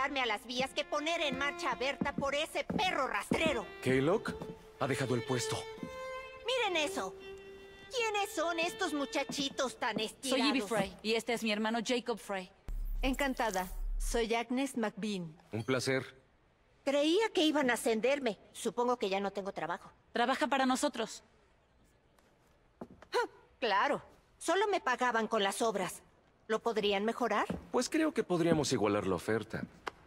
llevarme a las vías que poner en marcha a Berta por ese perro rastrero. ¿Kaylock? Ha dejado el puesto. Miren eso. ¿Quiénes son estos muchachitos tan estirados? Soy Ivy Frey y este es mi hermano Jacob Frey. Encantada. Soy Agnes McBean. Un placer. Creía que iban a ascenderme. Supongo que ya no tengo trabajo. Trabaja para nosotros. Claro. Solo me pagaban con las obras. ¿Lo podrían mejorar? Pues creo que podríamos igualar la oferta.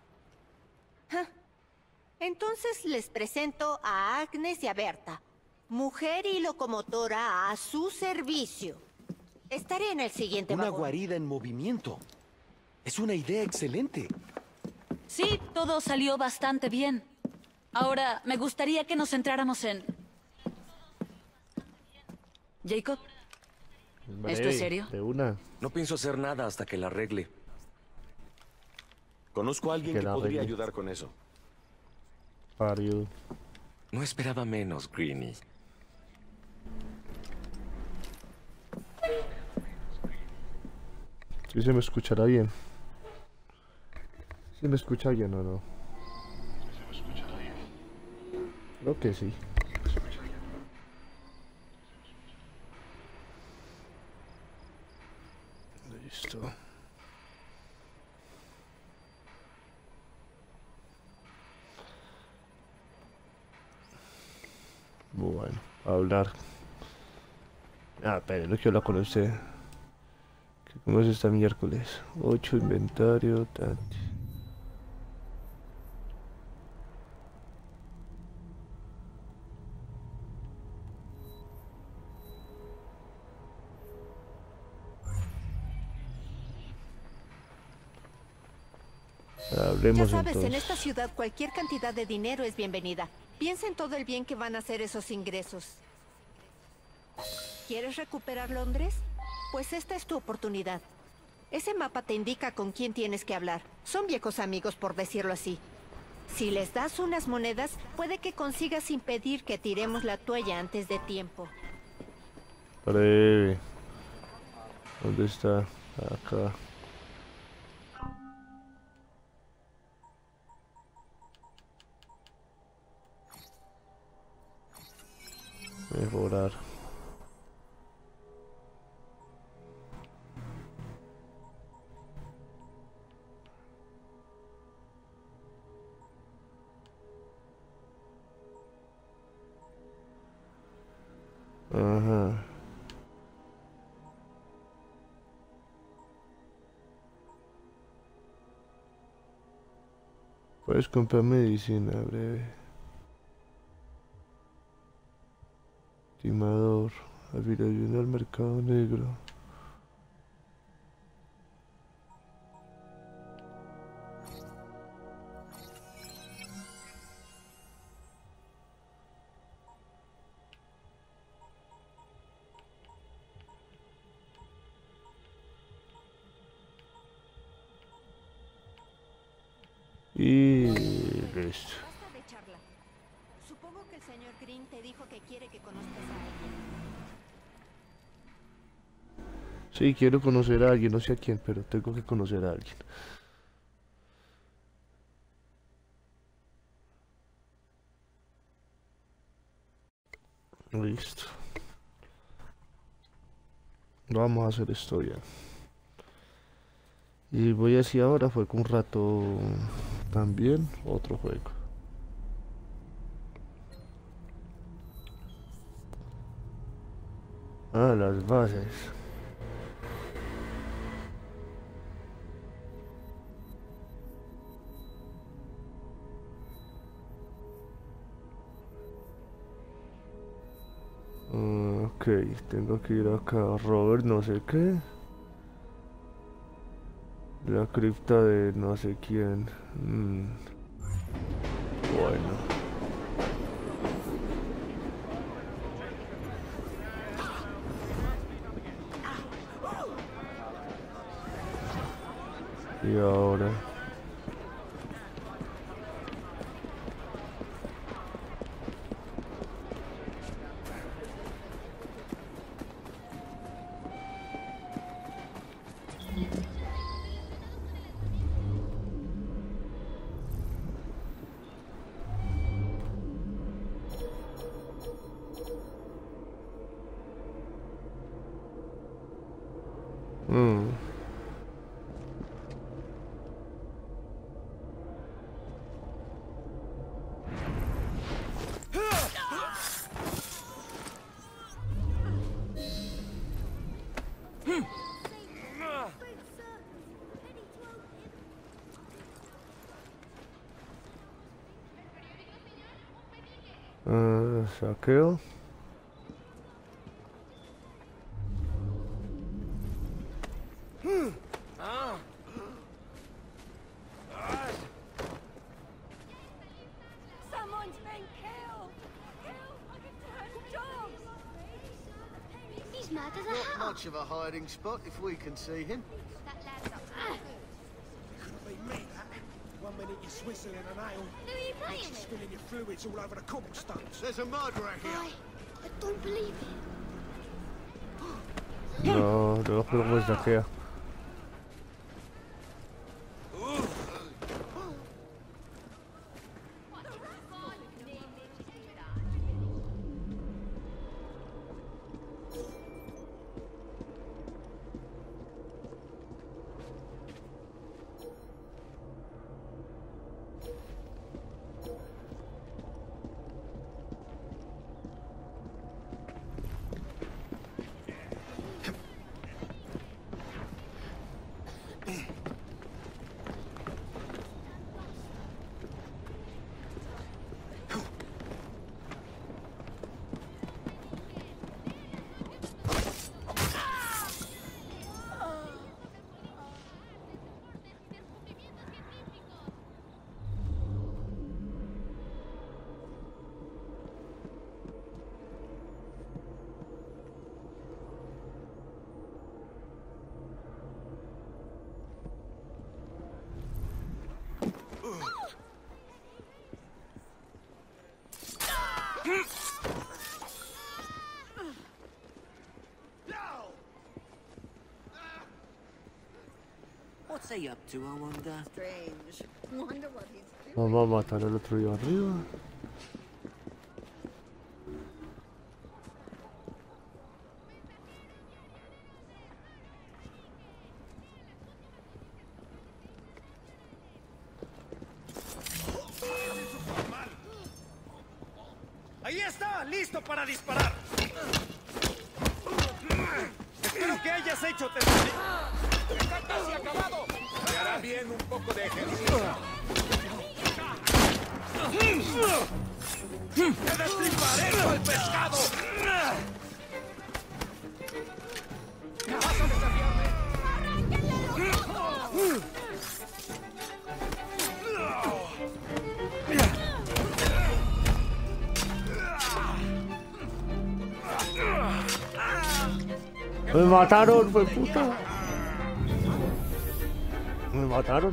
Entonces les presento a Agnes y a Berta. Mujer y locomotora a su servicio. Estaré en el siguiente Una vagón. guarida en movimiento. Es una idea excelente. Sí, todo salió bastante bien. Ahora, me gustaría que nos centráramos en... Jacob, ¿esto es serio? De una. No pienso hacer nada hasta que la arregle. Conozco a alguien Que que la podría arregle. ayudar con eso. Parió. No esperaba menos, Greenie. Sí se me escuchará bien. ¿Sí me escucha bien o no? Creo que sí. Listo. Bueno, a hablar. Ah, pero no quiero hablar con usted. ¿Cómo es esta miércoles? 8 inventario, tanti. Ya Hablemos sabes, en entonces. esta ciudad cualquier cantidad de dinero es bienvenida. Piensa en todo el bien que van a hacer esos ingresos. ¿Quieres recuperar Londres? Pues esta es tu oportunidad. Ese mapa te indica con quién tienes que hablar. Son viejos amigos, por decirlo así. Si les das unas monedas, puede que consigas impedir que tiremos la toalla antes de tiempo. Breve. ¿Dónde está? Acá. Mejorar. Ajá. Puedes comprar medicina, breve. Timador. Afiliación al mercado negro. Y listo. Basta de charla. Supongo que el señor Green te dijo que quiere que conozcas a alguien. Sí, quiero conocer a alguien, no sé a quién, pero tengo que conocer a alguien. Listo. Vamos a hacer esto ya. Y voy a decir ahora, fue con un rato también otro juego. Ah, las bases. Ok, tengo que ir acá. Robert no sé qué. La cripta de no sé quién. Bueno. Y ahora. Mm. Saqueo. Someone's been killed! Killed like a ton of dogs! He's mad as a Not hatter. much of a hiding spot if we can see him. That lad's up. Couldn't be me, that. 1 minute you're swizzling an ale, Who are you next playing you're with? spilling your fluids all over the cobblestones. There's a murderer here. I don't believe it. No, luego me saquea. What's he up to, I wonder? Strange. Wonder what he's doing. Vamos a matar al otro de arriba. ¡Ahí está! ¡Listo para disparar! Espero que hayas hecho testimonio. ¡Está casi acabado! Te hará bien un poco de ejercicio. ¡Te destriparé con el pescado! ¿Vas a desafiarme? Me mataron, fue puta. Me mataron.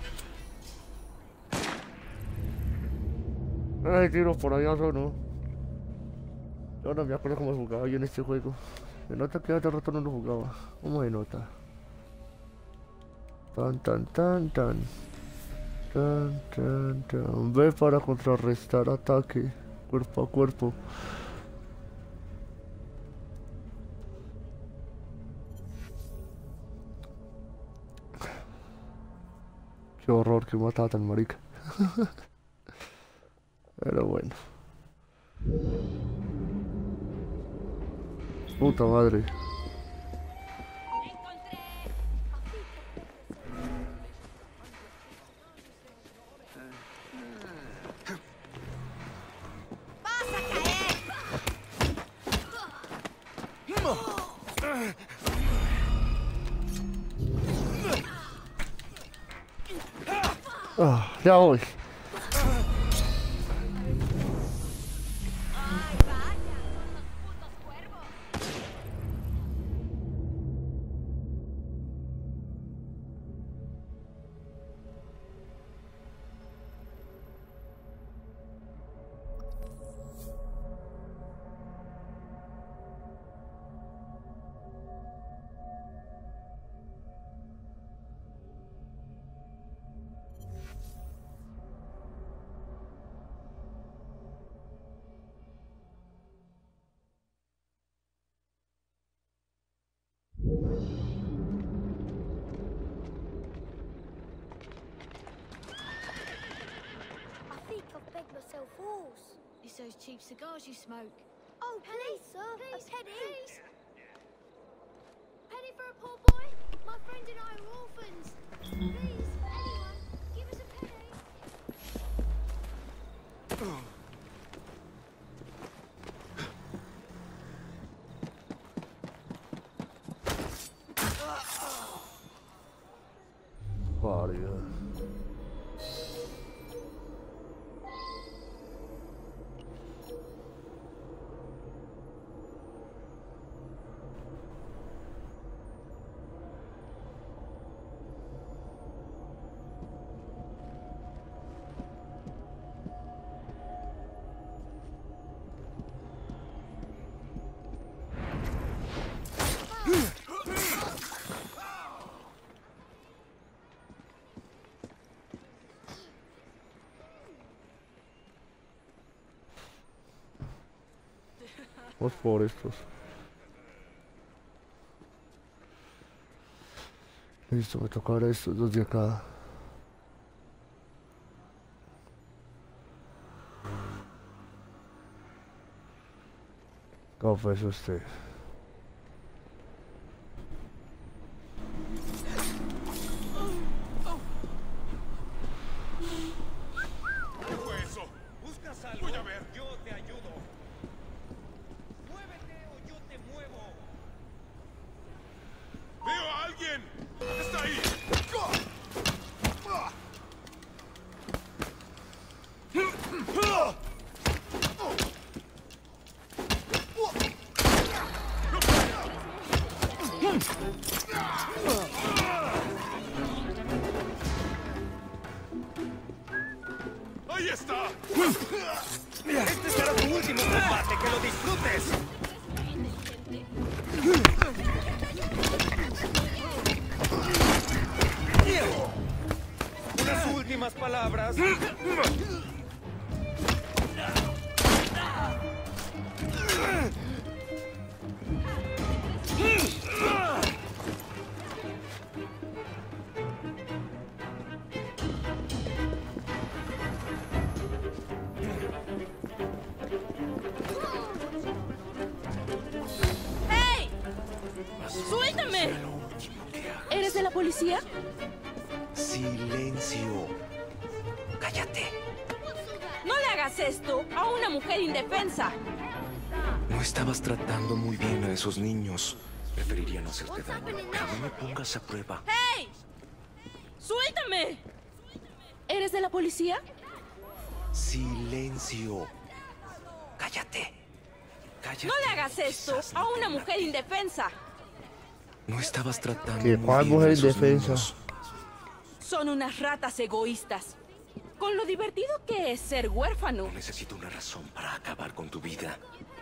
Ay, tiros por allá no. Yo no me acuerdo cómo jugaba yo en este juego. Se nota que hace rato no lo jugaba. ¿Cómo se nota? Tan tan tan tan. Tan tan tan. B para contrarrestar ataque. Cuerpo a cuerpo. Qué horror que mataba tan marica. Pero bueno. Puta madre. Ah, ya voy. sell fools. It's those cheap cigars you smoke. Oh, please, sir. Please, a penny. please. Penny for a poor boy? My friend and I are orphans. Please, anyone, give us a penny. Pariu. Vamos por estos. Listo, me toca ahora estos dos de acá. ¿Cómo fue eso usted? ¿Qué fue eso? ¿Buscas algo? Voy a ver. Yo te ayudo. Muévete o yo te muevo. ¡Veo a alguien! ¡Está ahí! ¡Ahí está! Este será tu último combate, que lo disfrutes. Unas últimas palabras. ¡Hey! ¡Suéltame! ¿Eres de la policía? Silencio. Cállate. No le hagas esto a una mujer indefensa. No estabas tratando muy bien a esos niños. Preferiría no hacerte daño, pero no me pongas a prueba. ¡Hey! ¡Suéltame! ¿Eres de la policía? Silencio. Cállate. Cállate. No le hagas esto a una mujer indefensa. No estabas tratando ¿Qué? muy ¿Cuál bien mujer a esos indefensa? niños. Son unas ratas egoístas. Con lo divertido que es ser huérfano. Necesito una razón para acabar con tu vida.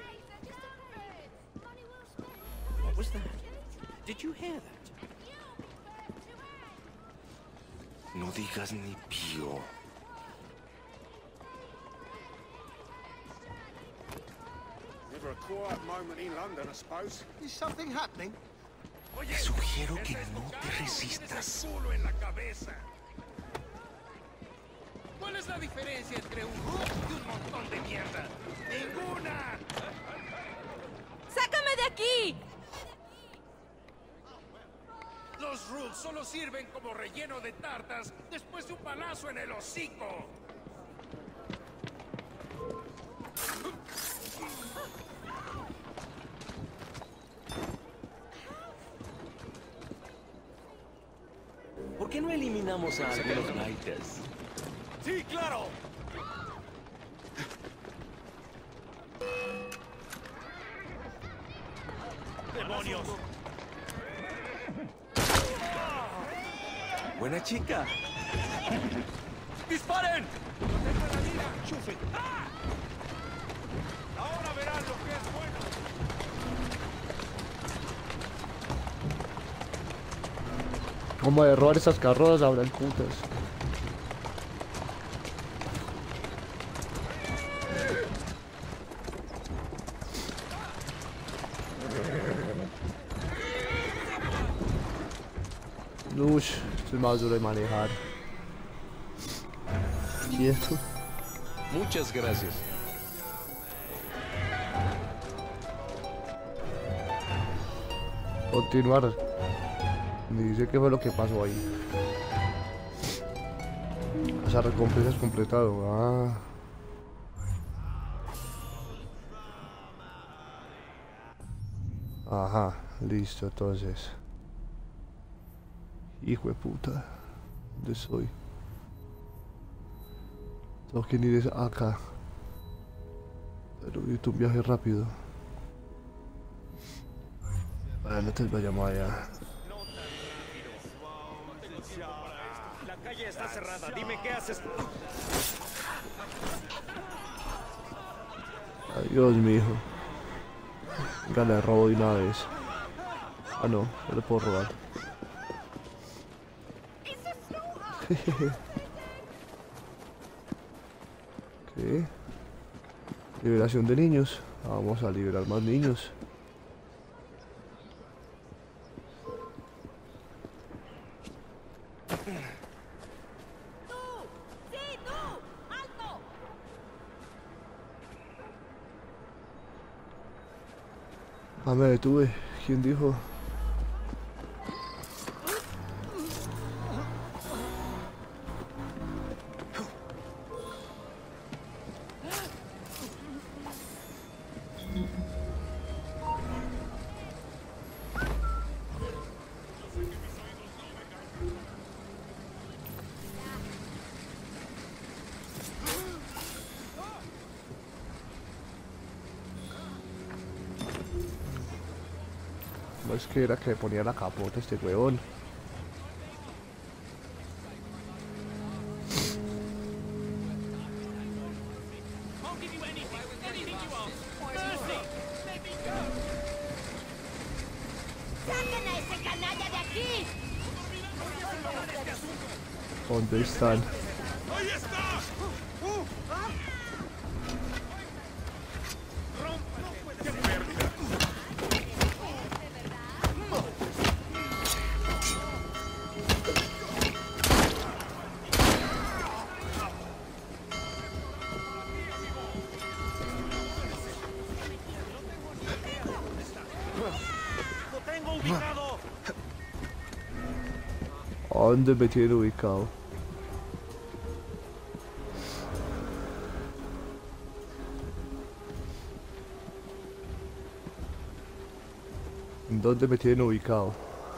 What was that? Did you hear that? No digas ni pío. Never a quiet moment in London, I suppose. Is something happening? Te sugiero que no te resistas. Culo en la cabeza. ¿Cuál es la diferencia entre un hook y un montón de mierda? ¡Ninguna! ¡Sácame de aquí! Los rules solo sirven como relleno de tartas después de un balazo en el hocico. ¿Por qué no eliminamos a algunos writers? ¡Sí, claro! ¡Demonios! Buena chica. ¡Disparen! ¡Protejan la vida! ¡Chufen! ¡Ah! Ahora verán lo que es bueno. Como de robar esas carrozas ahora el putas. Ush, esto es más duro de manejar. Quieto. Muchas gracias. Continuar. Me dice qué fue lo que pasó ahí. Esa recompensa es completado. Ah. Ajá, listo, entonces. Hijo de puta. ¿Dónde soy? Tengo que ir acá. Pero necesito un viaje rápido. Bueno, entonces vayamos allá. La calle está cerrada. Dime qué haces. Adiós, mi hijo. Venga, le robo de una vez. Ah, no, no le puedo robar. ¿Qué? Liberación de niños. Vamos a liberar más niños. Ah, me detuve. ¿Quién dijo? No es que era que ponía la capota este huevón. ¡Saquen a ese canalla de aquí! ¿Dónde están? ¡Ahí está! ¡Lo tengo ubicado! ¿A dónde me tiene ubicado? ¿Dónde me tienen ubicado?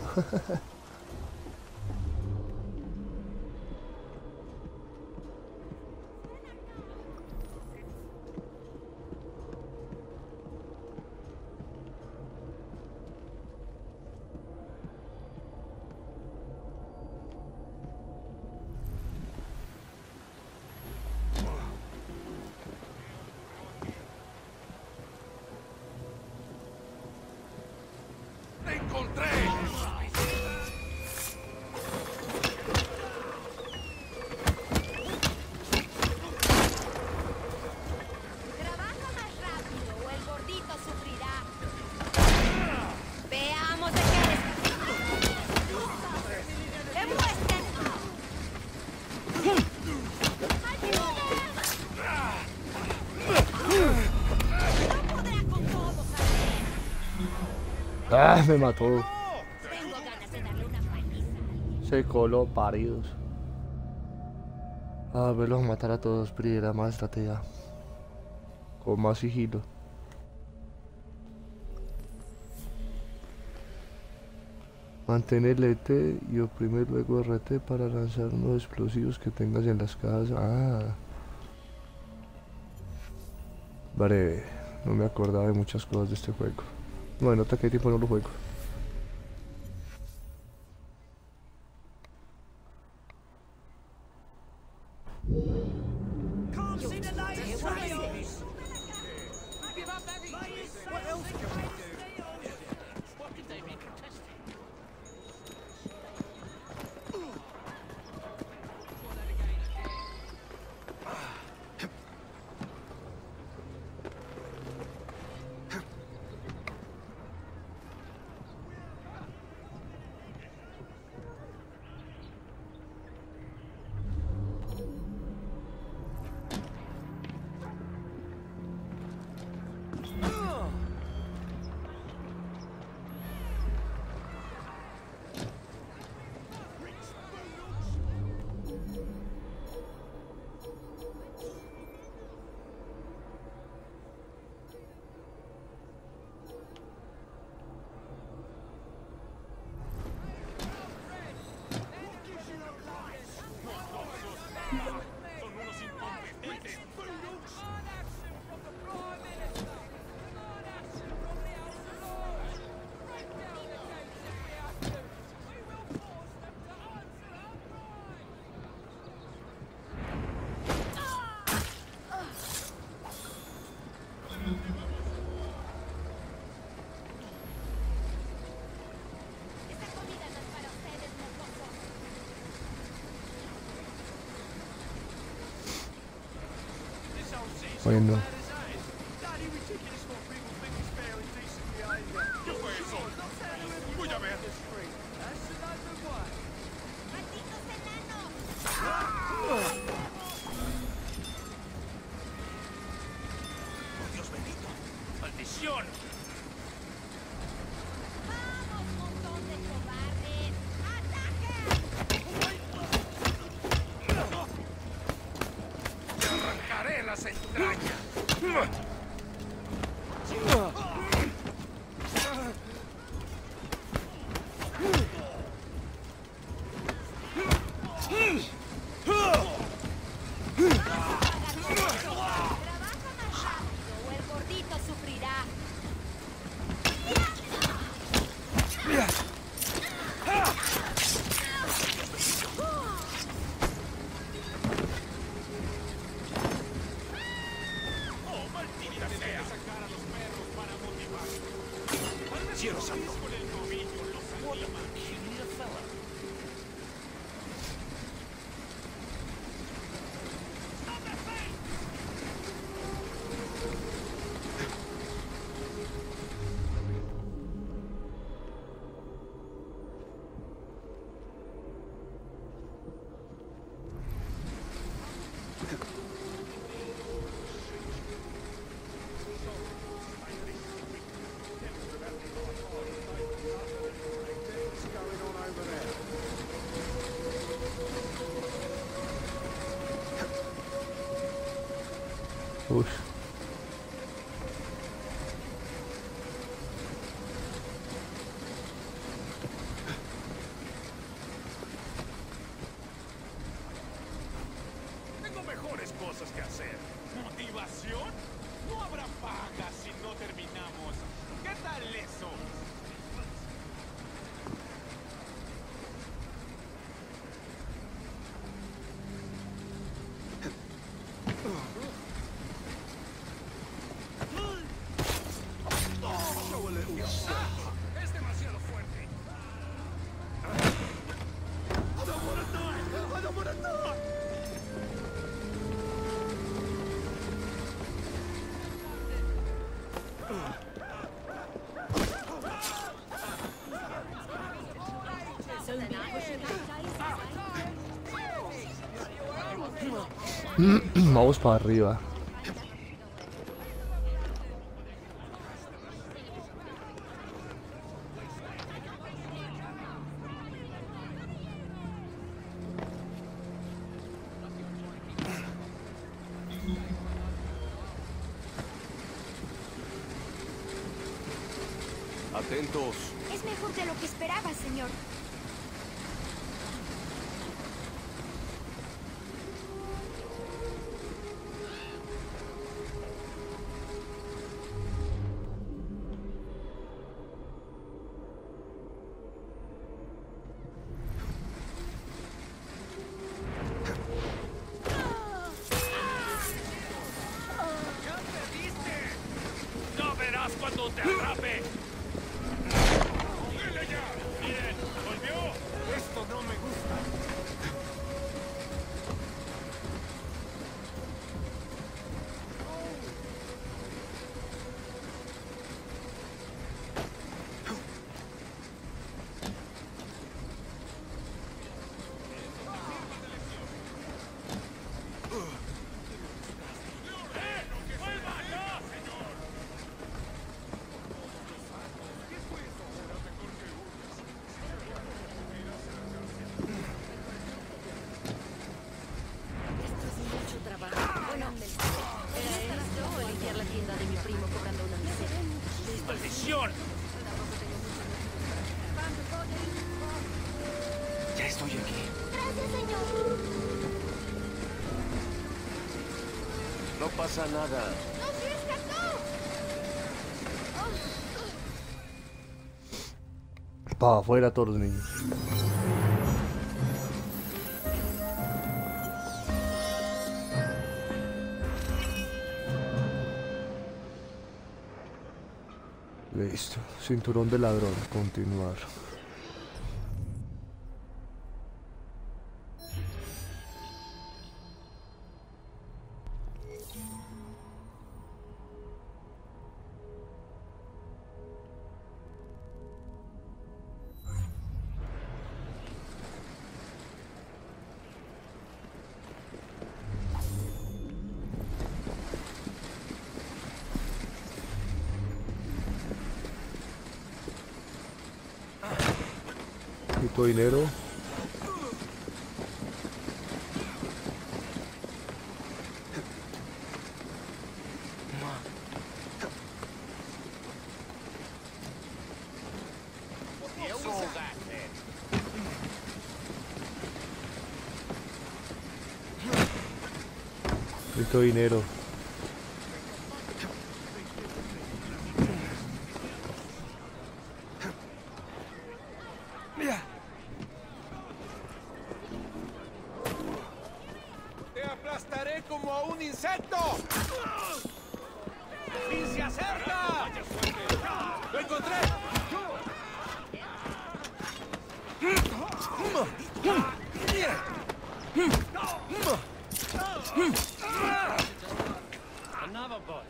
Trabaja más rápido o el gordito sufrirá. Veamos de qué eres. ¡Demuestren! ¡No podrá con todos! ¡Ah! Me mató. Tengo ganas de darle una paliza. Se coló paridos. Ah, verlos matar a todos, Pri, era más estrategia. Con más sigilo. Mantén el ET y oprime luego RT para lanzar unos explosivos que tengas en las cajas. Ah. Vale, no me acordaba de muchas cosas de este juego. Bueno, hasta qué tiempo no lo juego. Bueno. Voy a ver. ¡Oh, Dios bendito! ¡Maldición! ¡Vamos, montón de cobardes! ¡Te arrancaré las entrañas! O el gordito sufrirá. ¡Oh, maldita sea! Sacar a los perros para motivar. ¡Cielo santo! Con el novillo los anima. Uy. Tengo mejores cosas que hacer. ¿Motivación? No habrá paga si no terminamos. ¿Qué tal eso? Es demasiado fuerte. Vamos para arriba. Atentos. Es mejor de lo que esperaba, señor. ¡Ya perdiste! ¡No verás cuando te atrape! ¡Dile ya! ¡Bien! ¡Volvió! Esto no me gusta. ¡Vuelva ya, señor! primo cobrando una miseria. ¡Maldición! Ya estoy aquí. Gracias, señor. No pasa nada. ¡No se escapó! Para afuera todos los niños. Listo. Cinturón de ladrón. Continuar. Quito dinero. Quito dinero. ¡Te aplastaré como a un insecto! ¡Y se acerca! ¡Lo encontré! Another boy.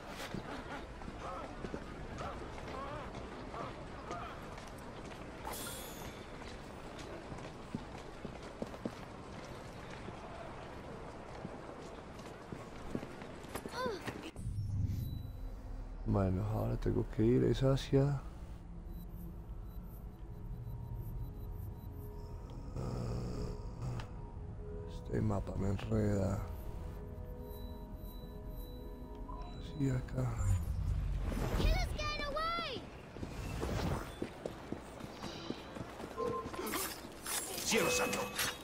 Bueno, ahora tengo que ir es hacia... Este mapa me enreda. Así acá. Killer's getting away! ¡Cielo santo!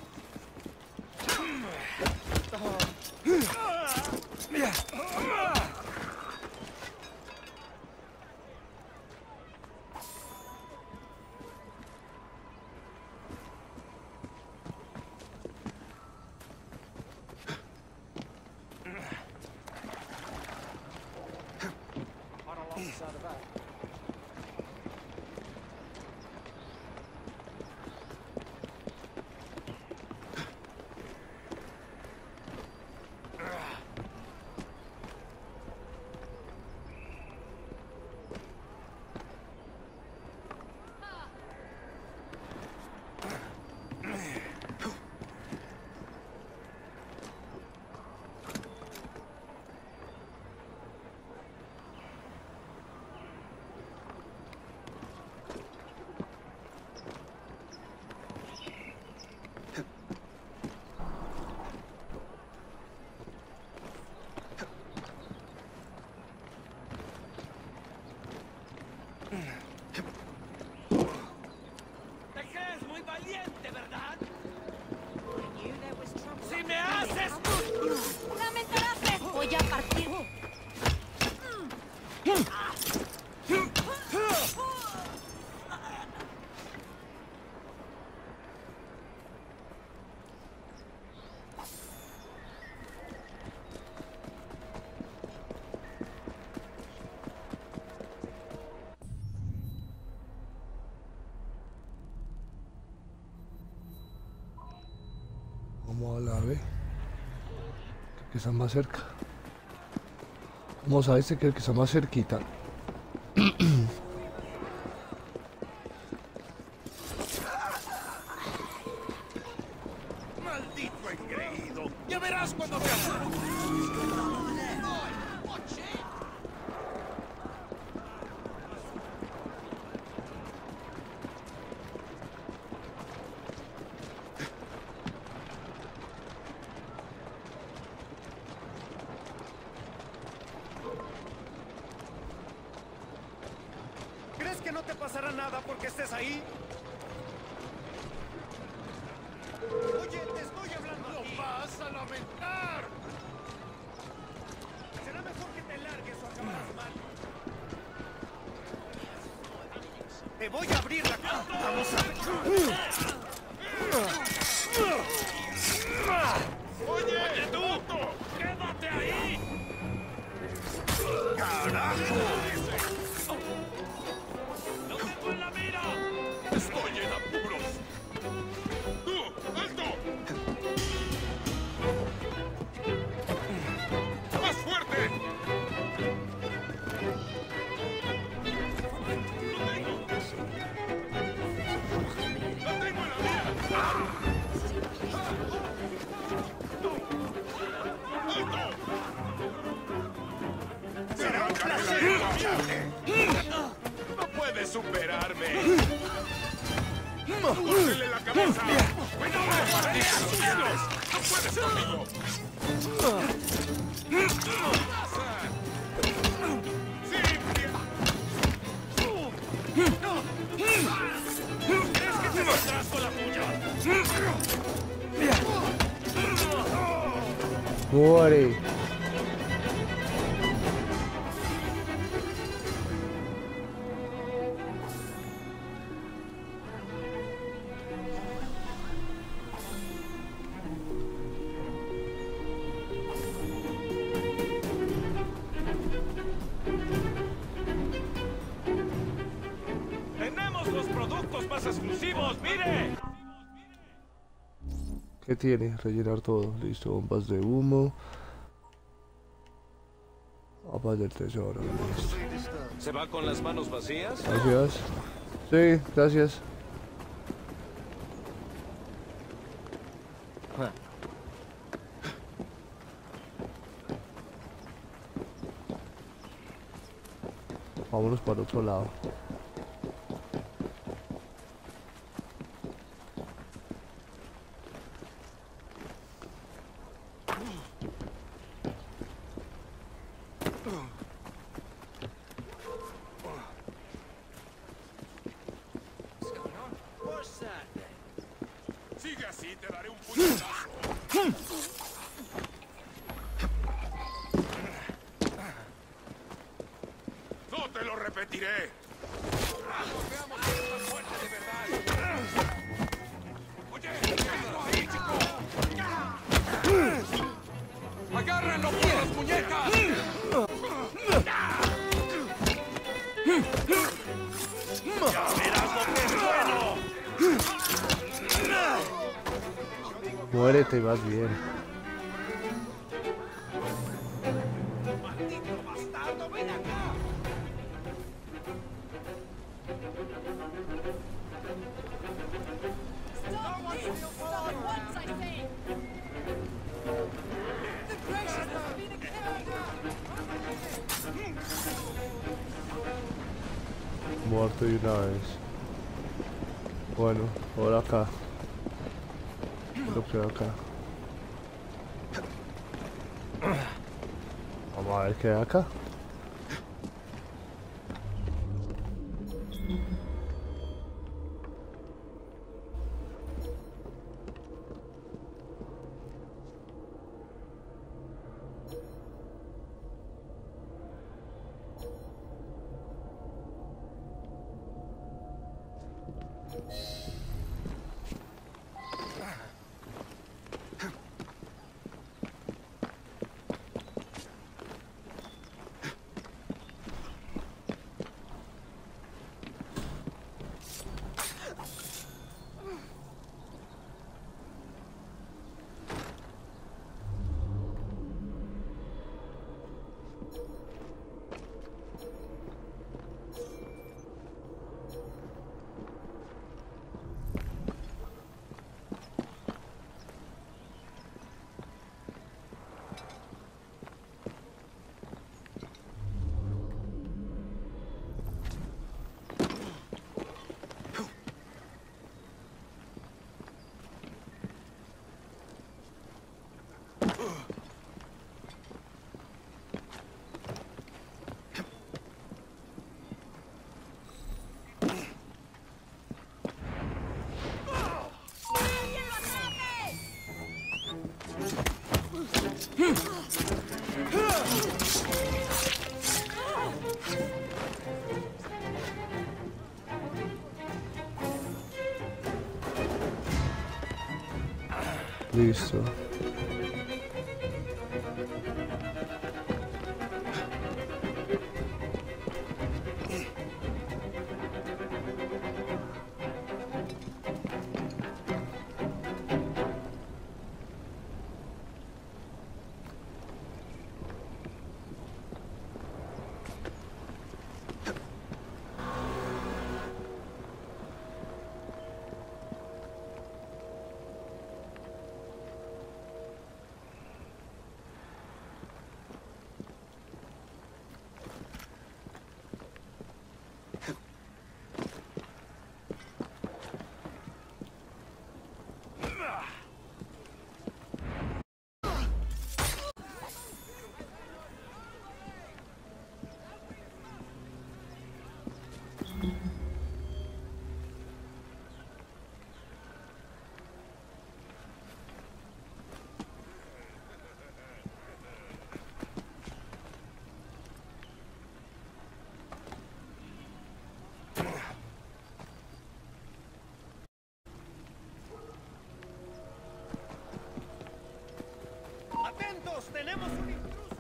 Te crees muy valiente, ¿verdad? ¡Si me haces! ¡Lamentarás! Voy a partir. Vamos a la B. Que está más cerca. Vamos a este que el que está más cerquita. ¡Maldito engreído! ¡Ya verás cuando te acerques! que no te pasará nada porque estés ahí? Oye, te estoy hablando a ti. ¡Lo vas a lamentar! Será mejor que te largues o acabarás mal. Te voy a abrir la cara. Vamos a ver. ¡Oye, tú! ¡Quédate ahí! ¡Carajo! ¡Lo tengo en la mira! ¡Estoy en apuros! ¡Tú! ¡Alto! ¡Más fuerte! ¡Lo tengo en la mira! Será un placer escucharte. ¡No puedes superarme! ¡Córtele la cabeza! ¡Cuidado! ¡Maldita los dientes! ¡No puedes conmigo! ¿Crees que te saldrás con la tuya? Muere. ¡Tenemos los productos más exclusivos! ¡Mire! ¿Qué tiene? Rellenar todo. Listo, bombas de humo. Mapas del tesoro. Listo. ¿Se va con las manos vacías? Gracias. Sí, gracias. Vámonos para otro lado. Sigue así, te daré un puñetazo. ¡No te lo repetiré! ¡Veamos si estás fuerte de verdad! ¡Oye! ¡Déjalo ahí, chico! ¡Agárrenlo por las muñecas! ¡Ya verás lo que es bueno! Muérete y vas bien. ¡Maldito bastardo! ¡Ven acá! Stop this! Stop once, I say! The gracious has been killed! Muerto de una vez. Bueno, ahora acá. Lo que acá. Vamos a ver qué hay acá. Listo. ¡Atentos! ¡Tenemos un intruso!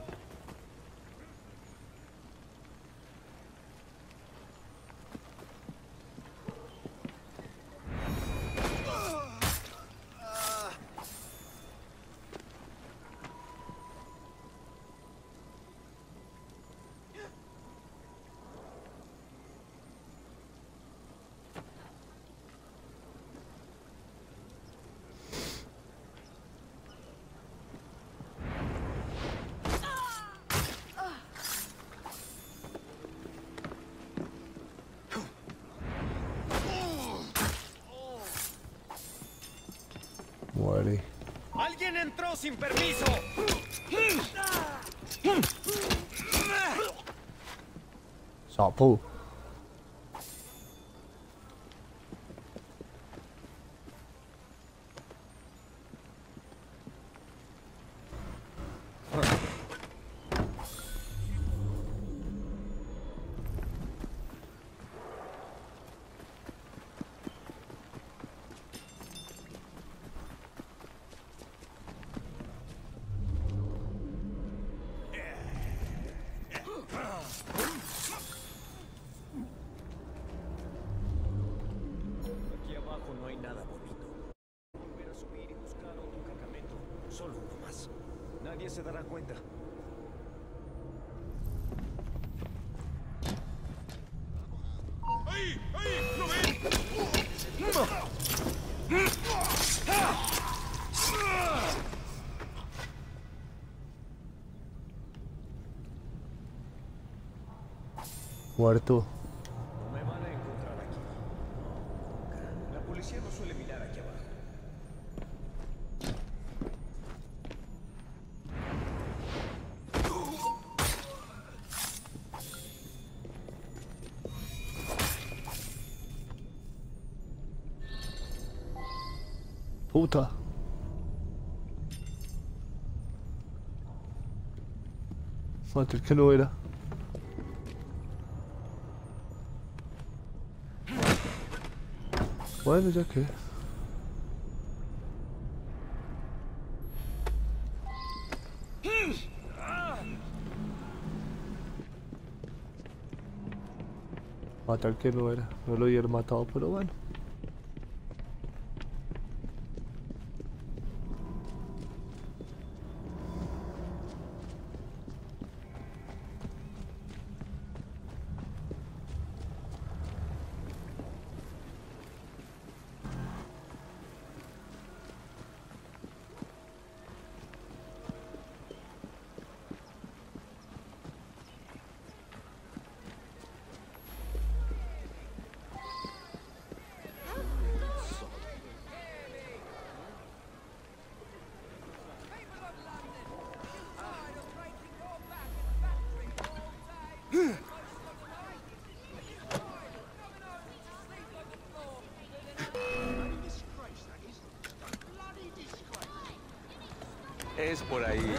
Muere. ¡Alguien entró sin permiso! Sapo. Aquí abajo no hay nada bonito. Volver a subir y buscar otro cargamento. Solo uno más. Nadie se dará cuenta. ¡Ahí! ¡Ahí! ¿Lo ven? Muerto. No me van a encontrar aquí. Nunca. La policía no suele mirar aquí abajo. Puta. Mate, que no era. Bueno, ya que. Matar que no era. No lo hubiera matado, pero bueno. Es por ahí.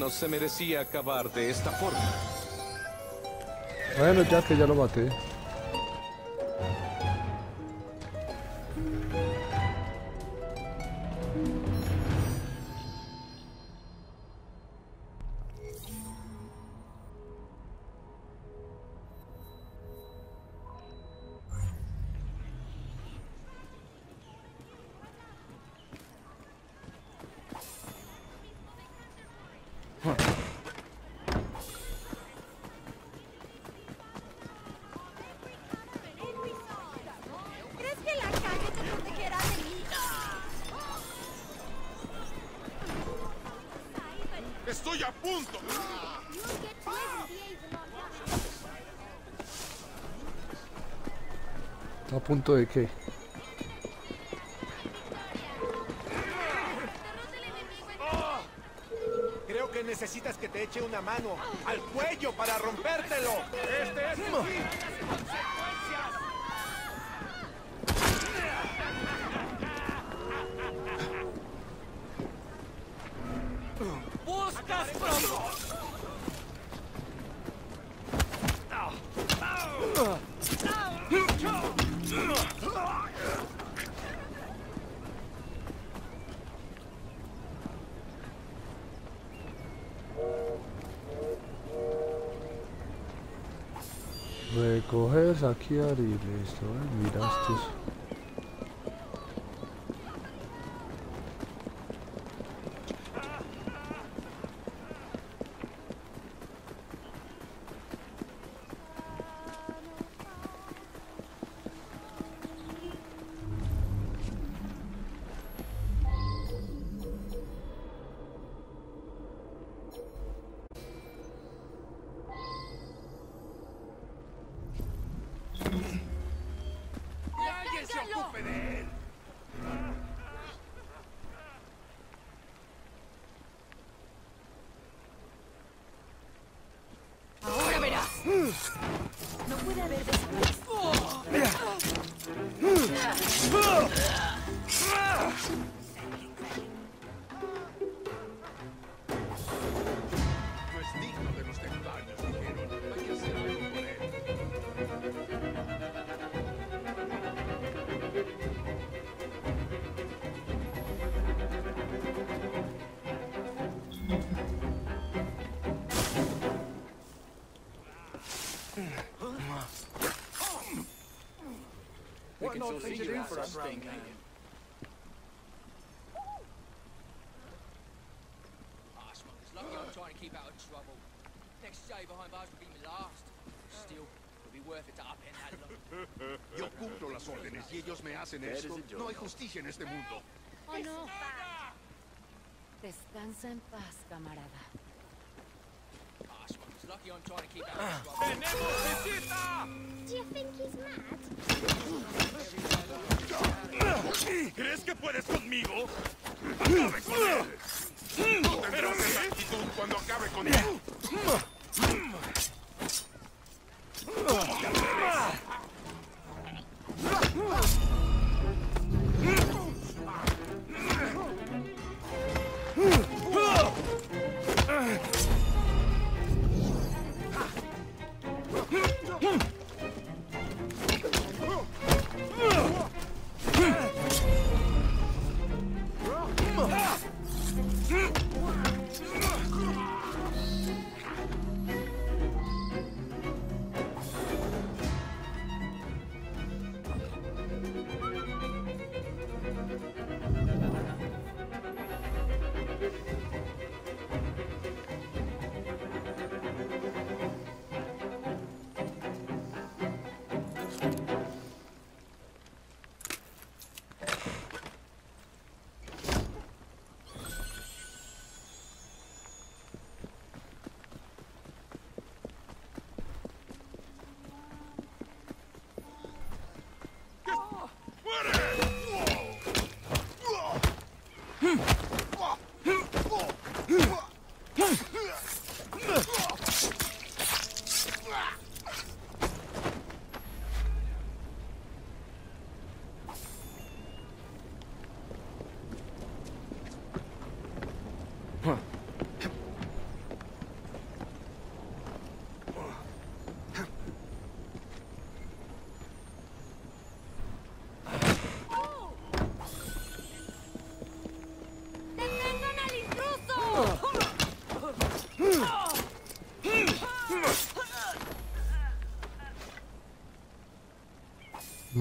No se merecía acabar de esta forma. Bueno, ya que ya lo maté. ¿Crees que la calle te protegerá de mí? ¡Estoy a punto! You'll get to live in the Avon ¿A punto de qué? Creo que necesitas que te eche una mano al cuello para rompértelo. ¡Este es tu fin! ¡Buscas pronto! Recoger, saquear y listo, mira estos. ¡Que alguien se ocupe de él! Ahora verás. No puede haber desaparecido. No es digno de los templarios, dijeron. Hay que hacer algo por él. What not thing to do for us around here? Lucky I'm trying to keep out of trouble. Next day behind bars will be my last. Still, it'll be worth it to upend that lot. Yo cumplo las órdenes y ellos me hacen esto. No hay justicia en este mundo. Oh no. Descansa en paz, camarada. Lucky I'm trying to keep out of trouble. ¡Tenemos visita! Do you think he's mad? ¿Crees que puedes conmigo? ¡Acabe con él! ¡No tendrás esa actitud cuando acabe conmigo!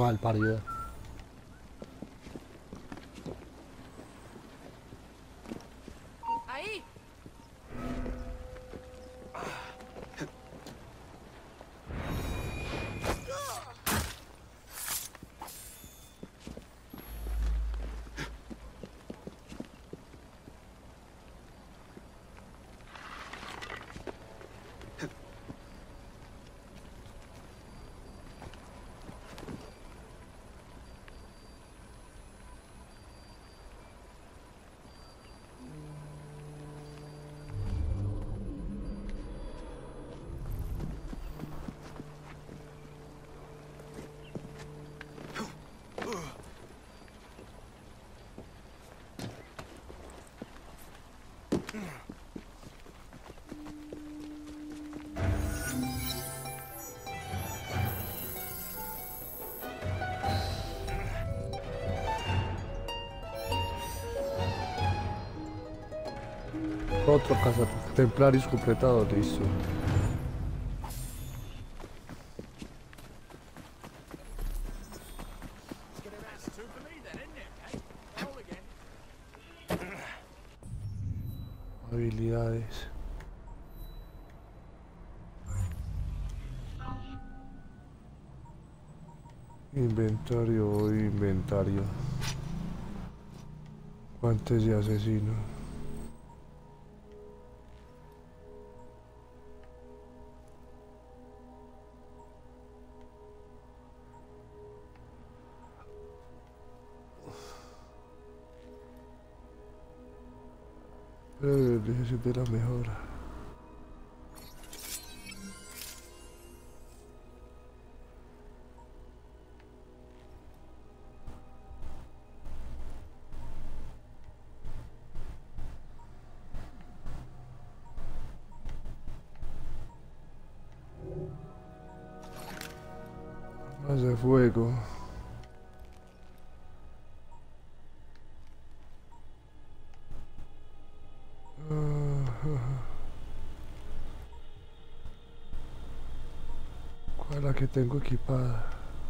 Mal parido. Ahí. Otro templarios completado, listo. Habilidades. Inventario. Guantes de asesino. Necesito la mejora. Más de fuego. ¿Cuál es la que tengo equipada?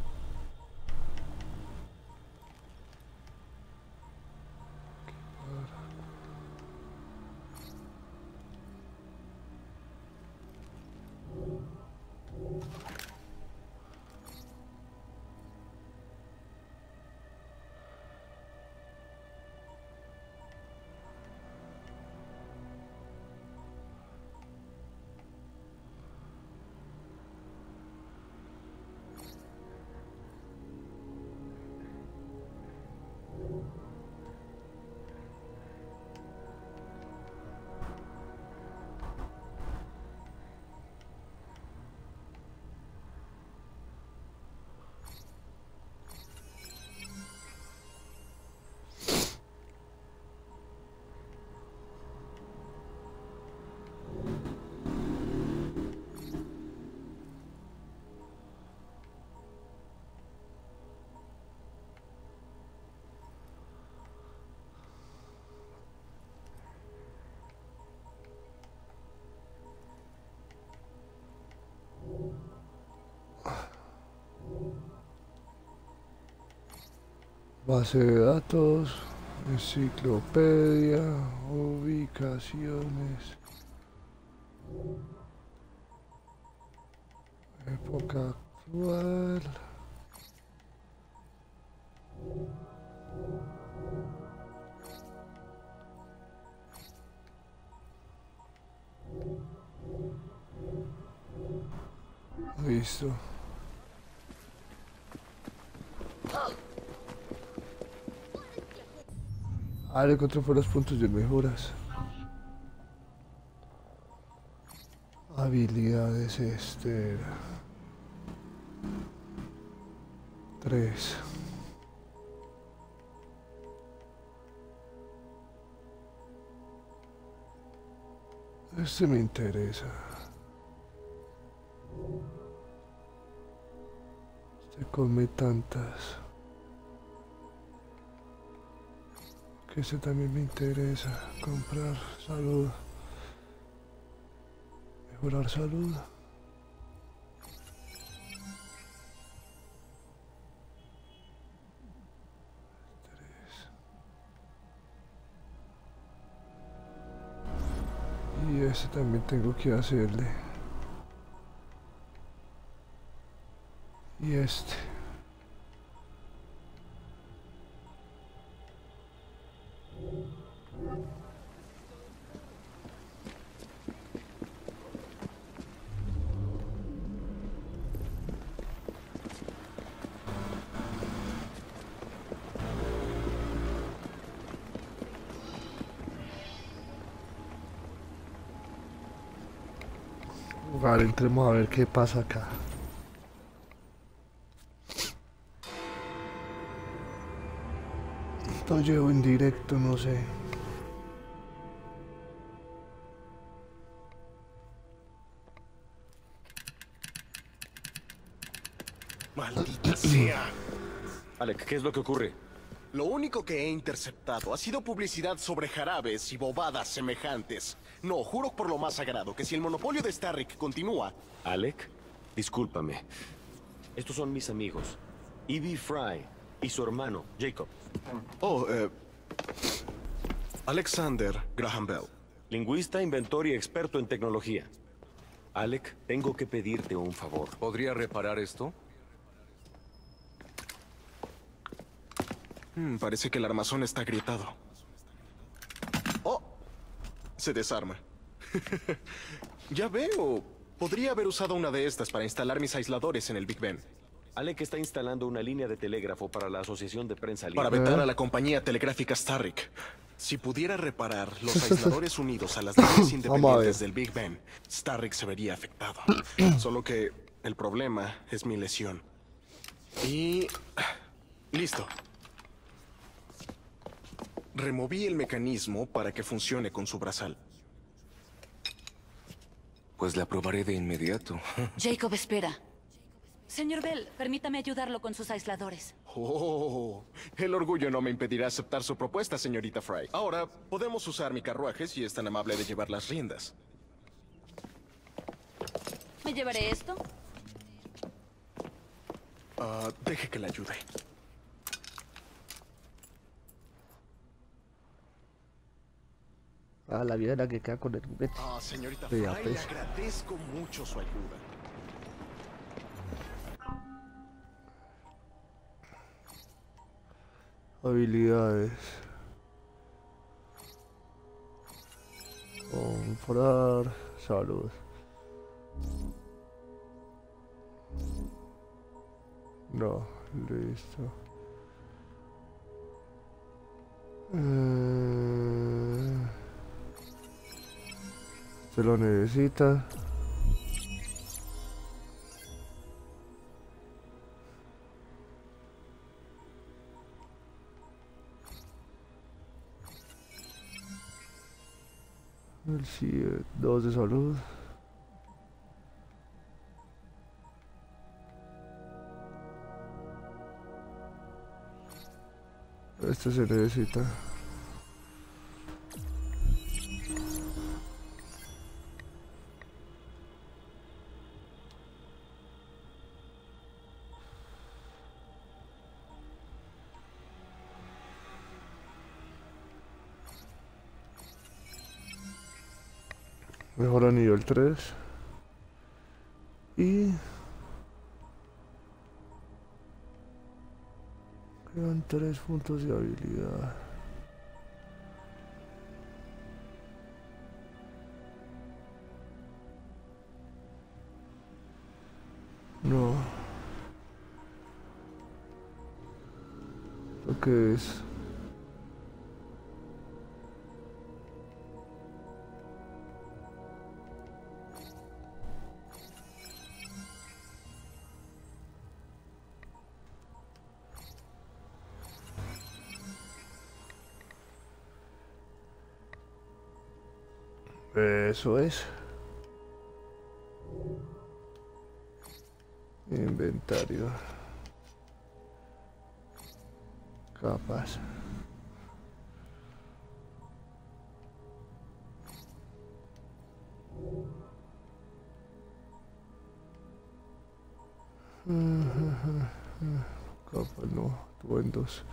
Base de datos, enciclopedia, ubicaciones, época actual. Listo. Le encontré por los puntos de mejoras. Habilidades 3. Este me interesa. Este come tantas. Que ese también me interesa. Comprar salud. Mejorar salud. este también tengo que hacerle. Y este. Vale, entremos a ver qué pasa acá. Esto llevo en directo, no sé. Maldita sea. Alec, ¿qué es lo que ocurre? Lo único que he interceptado ha sido publicidad sobre jarabes y bobadas semejantes. No, juro por lo más sagrado que si el monopolio de Starrick continúa... Alec, discúlpame. Estos son mis amigos. E.B. Fry y su hermano, Jacob. Oh, Alexander Graham Bell. Lingüista, inventor y experto en tecnología. Alec, tengo que pedirte un favor. ¿Podría reparar esto? Parece que el armazón está agrietado. ¡Oh! Se desarma. Ya veo. Podría haber usado una de estas para instalar mis aisladores en el Big Ben. Alec está instalando una línea de telégrafo para la Asociación de Prensa Libre. Para vetar a la compañía telegráfica Starrick. Si pudiera reparar los aisladores unidos a las líneas independientes del Big Ben, Starrick se vería afectado. Solo que el problema es mi lesión. Y... listo. Removí el mecanismo para que funcione con su brazal. Pues la probaré de inmediato. Jacob, espera. Señor Bell, permítame ayudarlo con sus aisladores. Oh, el orgullo no me impedirá aceptar su propuesta, señorita Fry. Ahora, podemos usar mi carruaje si es tan amable de llevar las riendas. ¿Me llevaré esto? Deje que le ayude. Ah, la vida la que queda con el juguete. Señorita Sí, Fry, ya, le pues. agradezco mucho su ayuda. Habilidades. Comprar. Salud. No, listo. Se lo necesita. El 7, 2 de salud. Este se necesita. Mejora nivel 3. Y... quedan 3 puntos de habilidad. No. ¿Lo que es? Eso es. Inventario. Capas. Capas no, atuendos.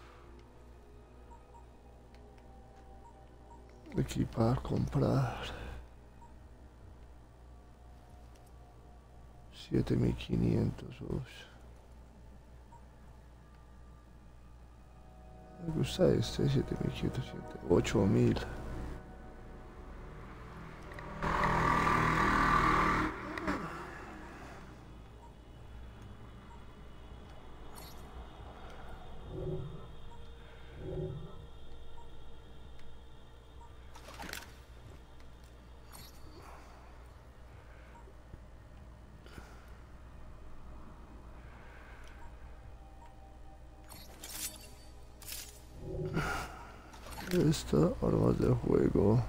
Equipar, comprar. 7500. Uf. Me gusta este, 7500, 8000. Esta, armas de juego.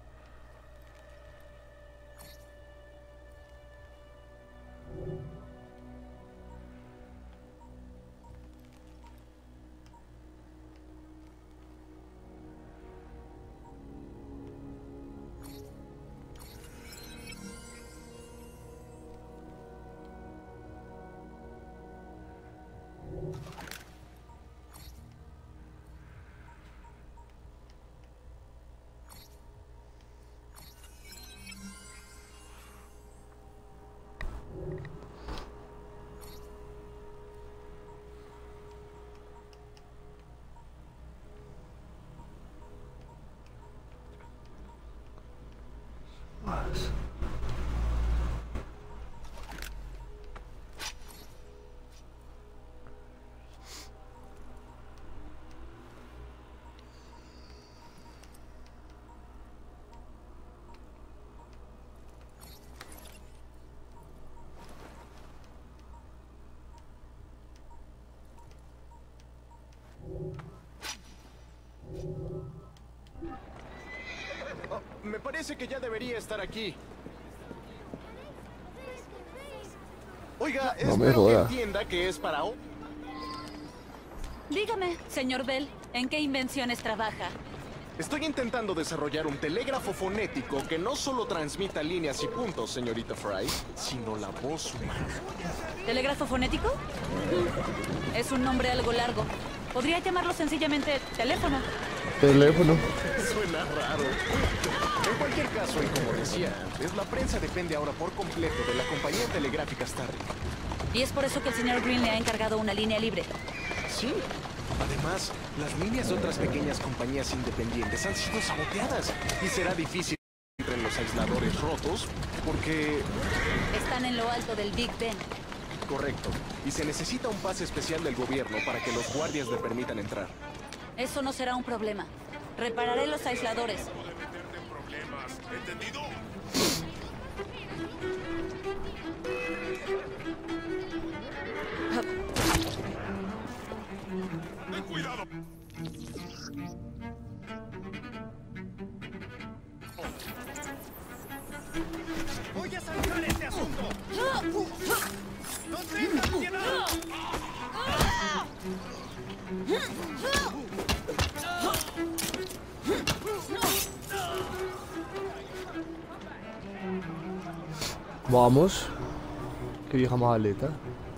Me parece que ya debería estar aquí. Oiga, No me espero que joda. entienda que es para... Dígame, señor Bell, ¿en qué invenciones trabaja? Estoy intentando desarrollar un telégrafo fonético que no solo transmita líneas y puntos, señorita Fry, sino la voz humana. ¿Telégrafo fonético? Es un nombre algo largo. Podría llamarlo sencillamente teléfono. Teléfono. Suena raro. En cualquier caso, y como decía antes, la prensa depende ahora por completo de la compañía telegráfica Starrick. Y es por eso que el señor Green le ha encargado una línea libre. Sí. Además, las líneas de otras pequeñas compañías independientes han sido saboteadas y será difícil entre los aisladores rotos porque... Están en lo alto del Big Ben. Correcto. Y se necesita un pase especial del gobierno para que los guardias le permitan entrar. Eso no será un problema. Repararé los aisladores. ¿Entendido? Ten cuidado. Voy a zanjar este asunto. ¡No tengas piedad! Vamos. Qué vieja maleta.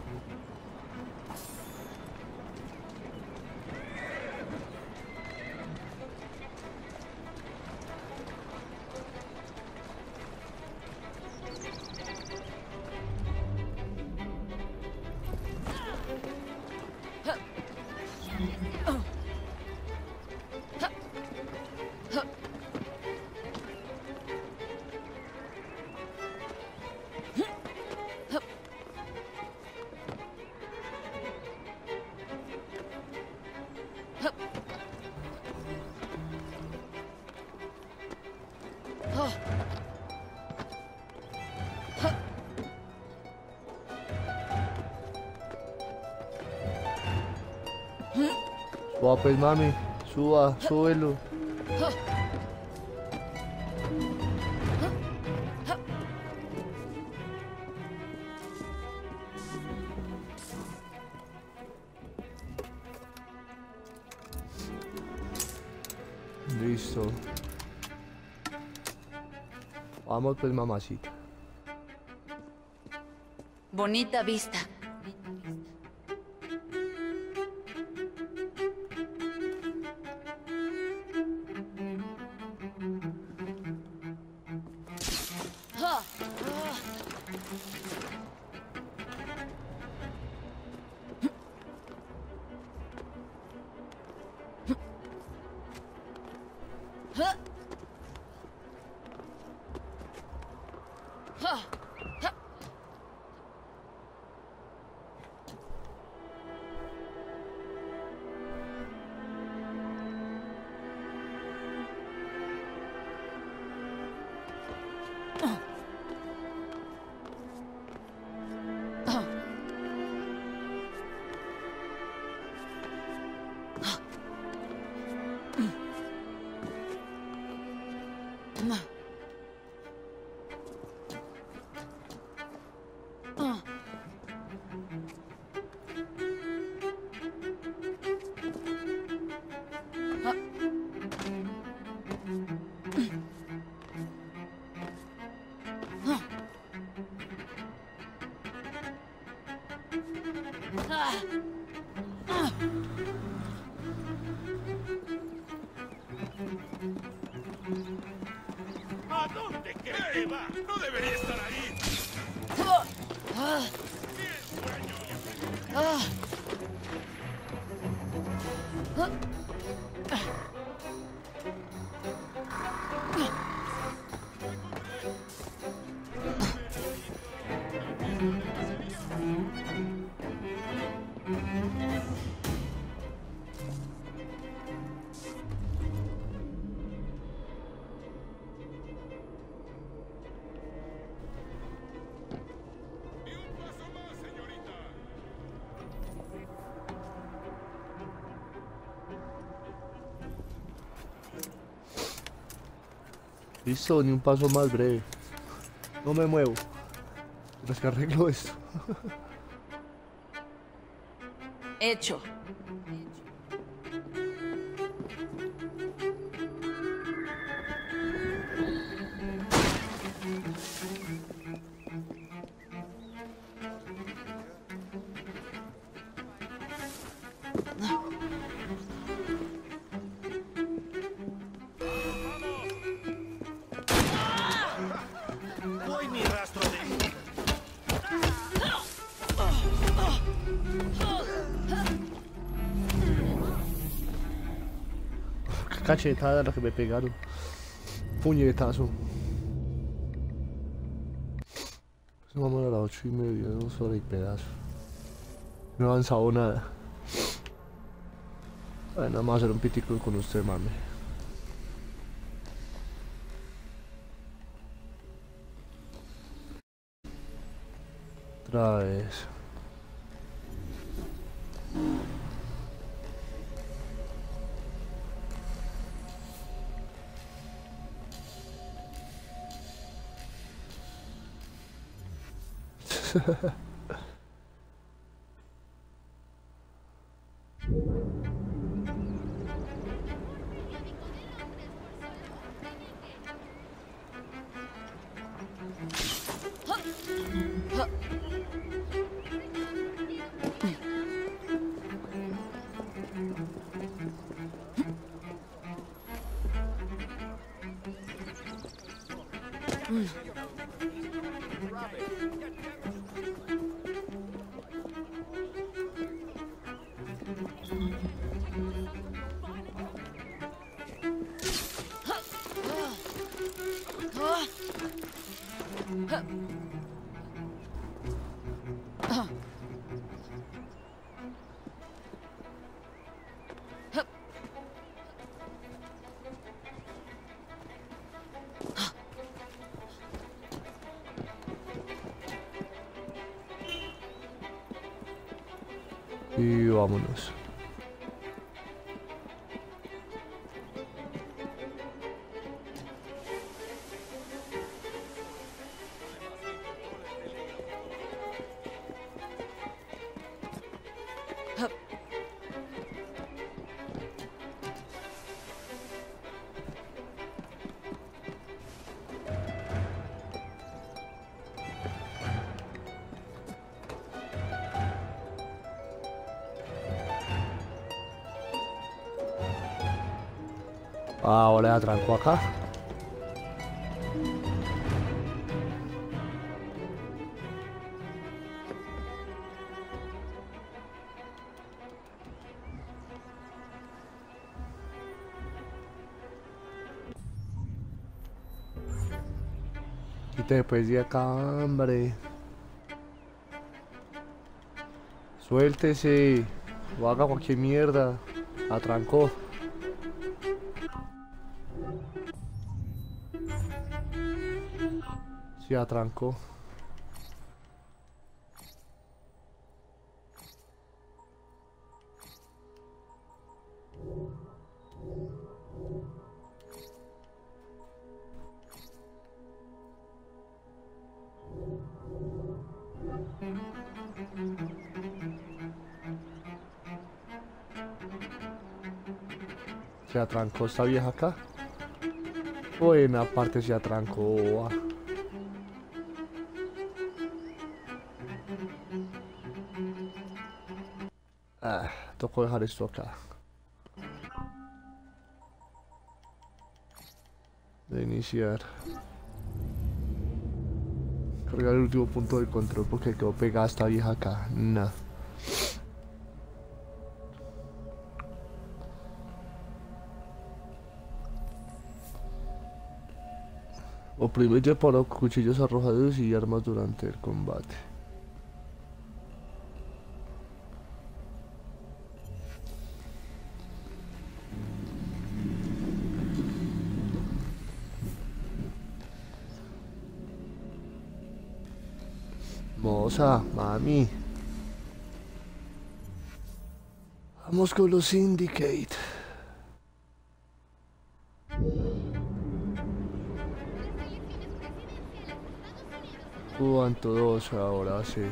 Suba pues mami, suba, súbelo. Listo. Vamos pues mamacita. Bonita vista. ¿A dónde cree que va? No debería estar ahí. Listo, ni un paso más breve. No me muevo. Mientras que arreglo esto. Hecho. Voy ni rastro de... Qué cachetada la que me pegaron. Puñetazo. Vamos a las 8:30, 2 horas y pedazo. No he avanzado nada. Bueno, vamos a hacer un pitico con usted, mami. Otra vez. Y vámonos. Ahora atranco acá. Quítate pues de acá, hombre. Suéltese. O haga cualquier mierda. Atrancó. Se atrancó. Se atrancó esta vieja acá. Buena parte se atrancó. Tocó dejar esto acá. De iniciar. Cargar el último punto de control porque quedó pegada esta vieja acá. Nah. Oprime y para cuchillos arrojados y armas durante el combate. Moza, mami. Vamos con los Syndicate. ¿Cuánto? 2 ahora sí.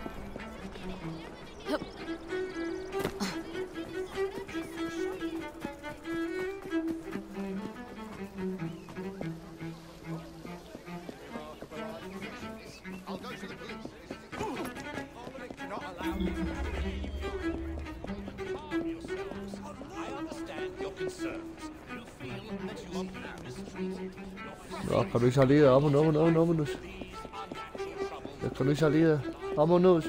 No, acá no hay salida, vámonos, vámonos. Acá no hay salida, vámonos.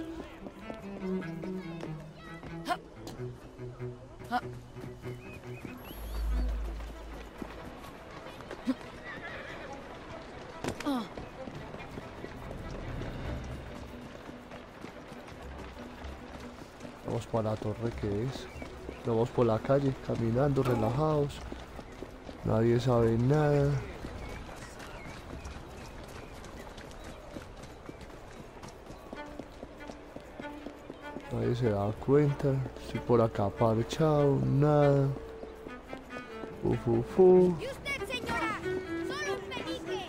Vamos para la torre que es. Vamos por la calle, caminando, relajados. Nadie sabe nada. Nadie se da cuenta. Estoy por acá parchado, nada. ¿Y usted, señora? ¡Solo un penique!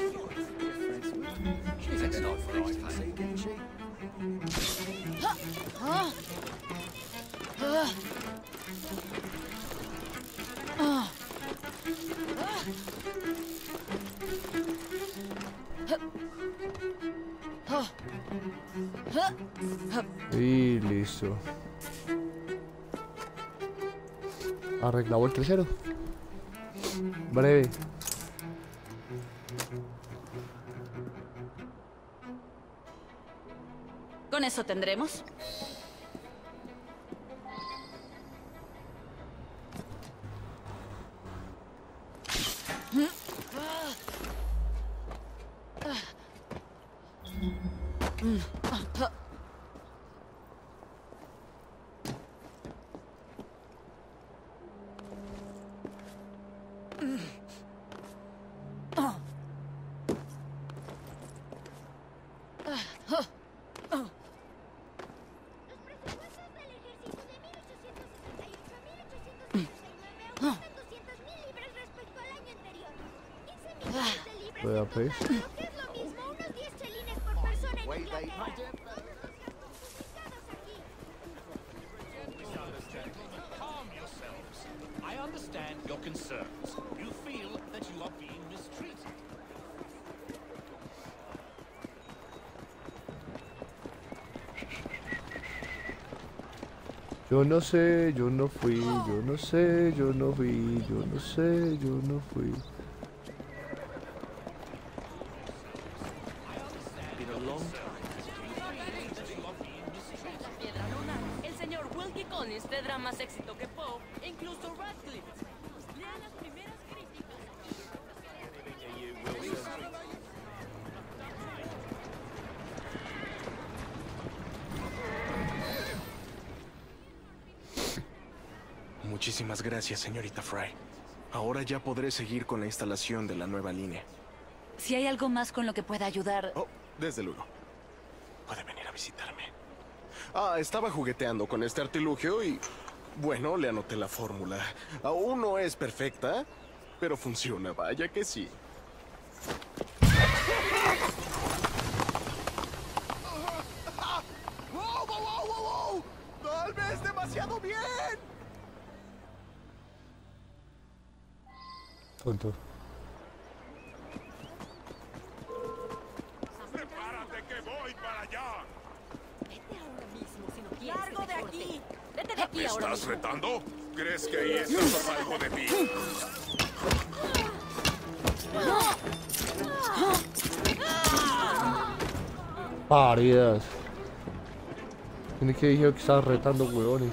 Y listo. Arreglado el tercero. Breve. Con eso tendremos. Pues. Es lo mismo, unos 10 chelines por persona en Inglaterra. Calm yourselves. I understand your concerns. You feel that you are being mistreated. Yo no sé, yo no fui, yo no sé, yo no fui, yo no sé, yo no fui. El señor Wilkie Collins tendrá más éxito que Poe e incluso Radcliffe. Lean las primeras críticas. Muchísimas gracias, señorita Fry. Ahora ya podré seguir con la instalación de la nueva línea. Si hay algo más con lo que pueda ayudar... Oh, desde luego. Puede venir a visitarme. Estaba jugueteando con este artilugio y... bueno, le anoté la fórmula. Aún no es perfecta, pero funciona, vaya que sí. ¡Wow! ¡Tal vez demasiado bien! Tonto. ¡Prepárate que voy para allá! Vete ahora mismo si no quieres. ¡Largo de aquí! ¡Vete de aquí ¿Me ahora estás mismo! retando? ¿Crees que ahí escapas algo de mí? Paridas. Tiene que decir que estás retando huevones.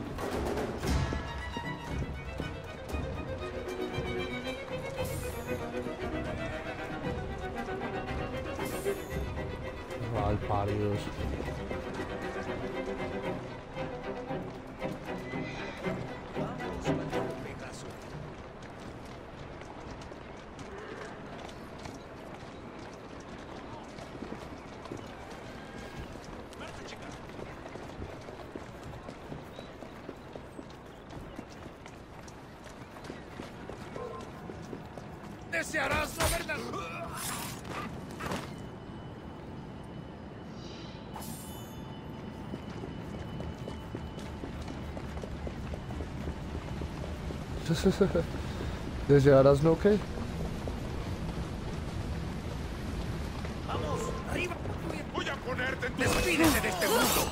Mal paridos. ¡Desearás saber las... ¿Desearás no qué? ¡Vamos! ¡Arriba! ¡Voy a ponerte en tu... ¡Despídete de este mundo!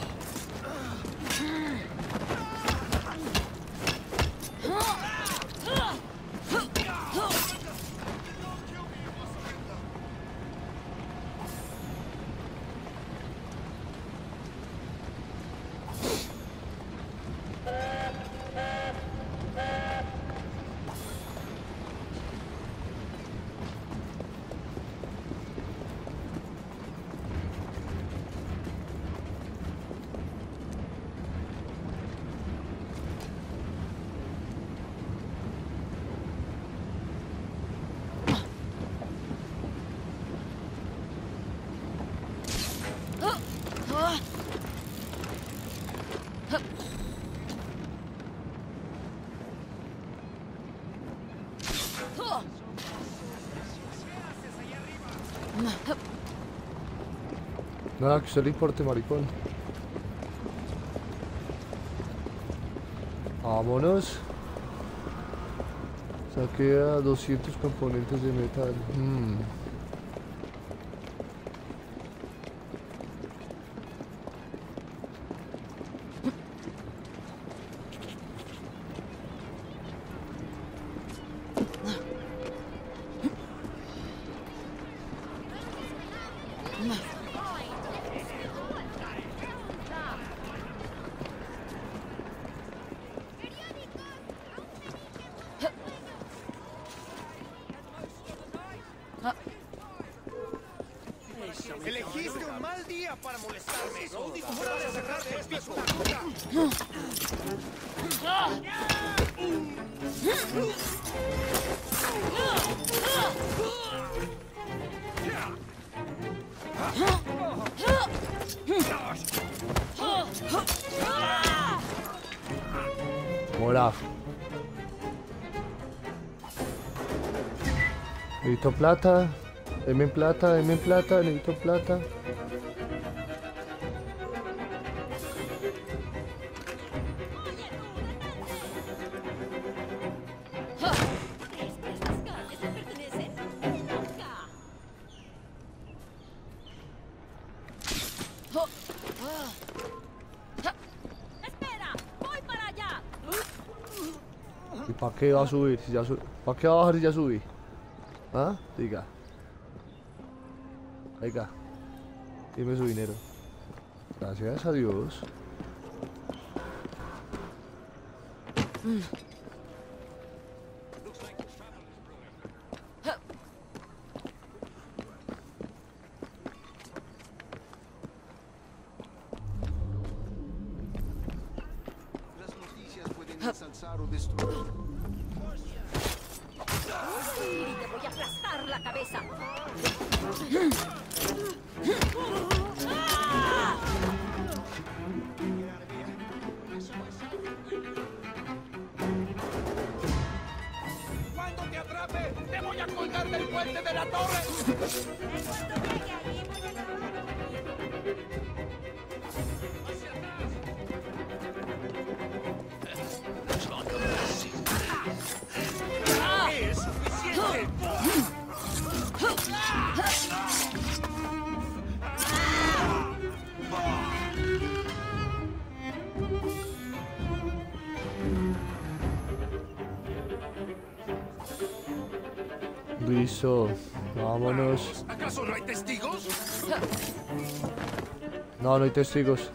Nada, que se le importe, maricón. Vámonos. Saqué a 200 componentes de metal. Elegiste un mal día para molestarme. Lo único que puedes cerrarte es piso. Mola. Necesito plata. Deme plata, deme plata, necesito plata. ¡Espera! ¡Voy para allá! ¿Y para qué va a subir? Si ya ¿para qué va a bajar si ya subí? ¿Ah? Diga. Venga. Dime su dinero. Gracias a Dios. Las noticias pueden ir ensalzar o destruir. Y te voy a aplastar la cabeza. Cuando te atrape, te voy a colgar del puente de la torre. ¡Es suficiente! Listo, vámonos. ¿Acaso no hay testigos? No, no hay testigos.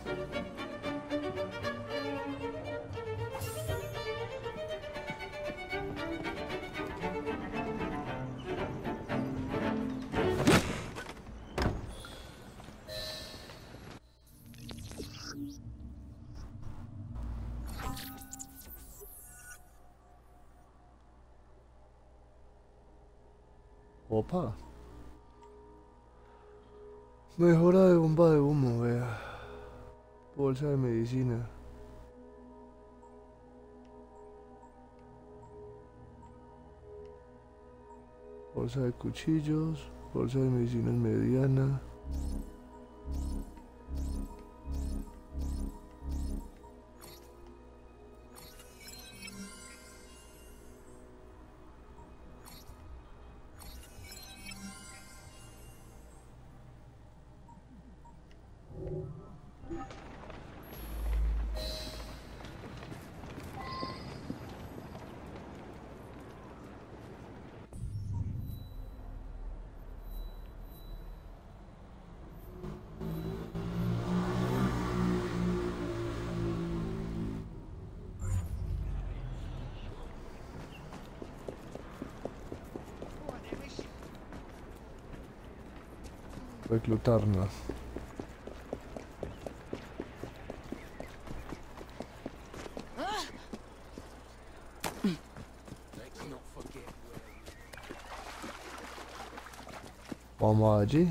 Opa. Mejora de bomba de humo, vea. Bolsa de medicina. Bolsa de cuchillos. Bolsa de medicina mediana. Reclutarnos. Vamos allí.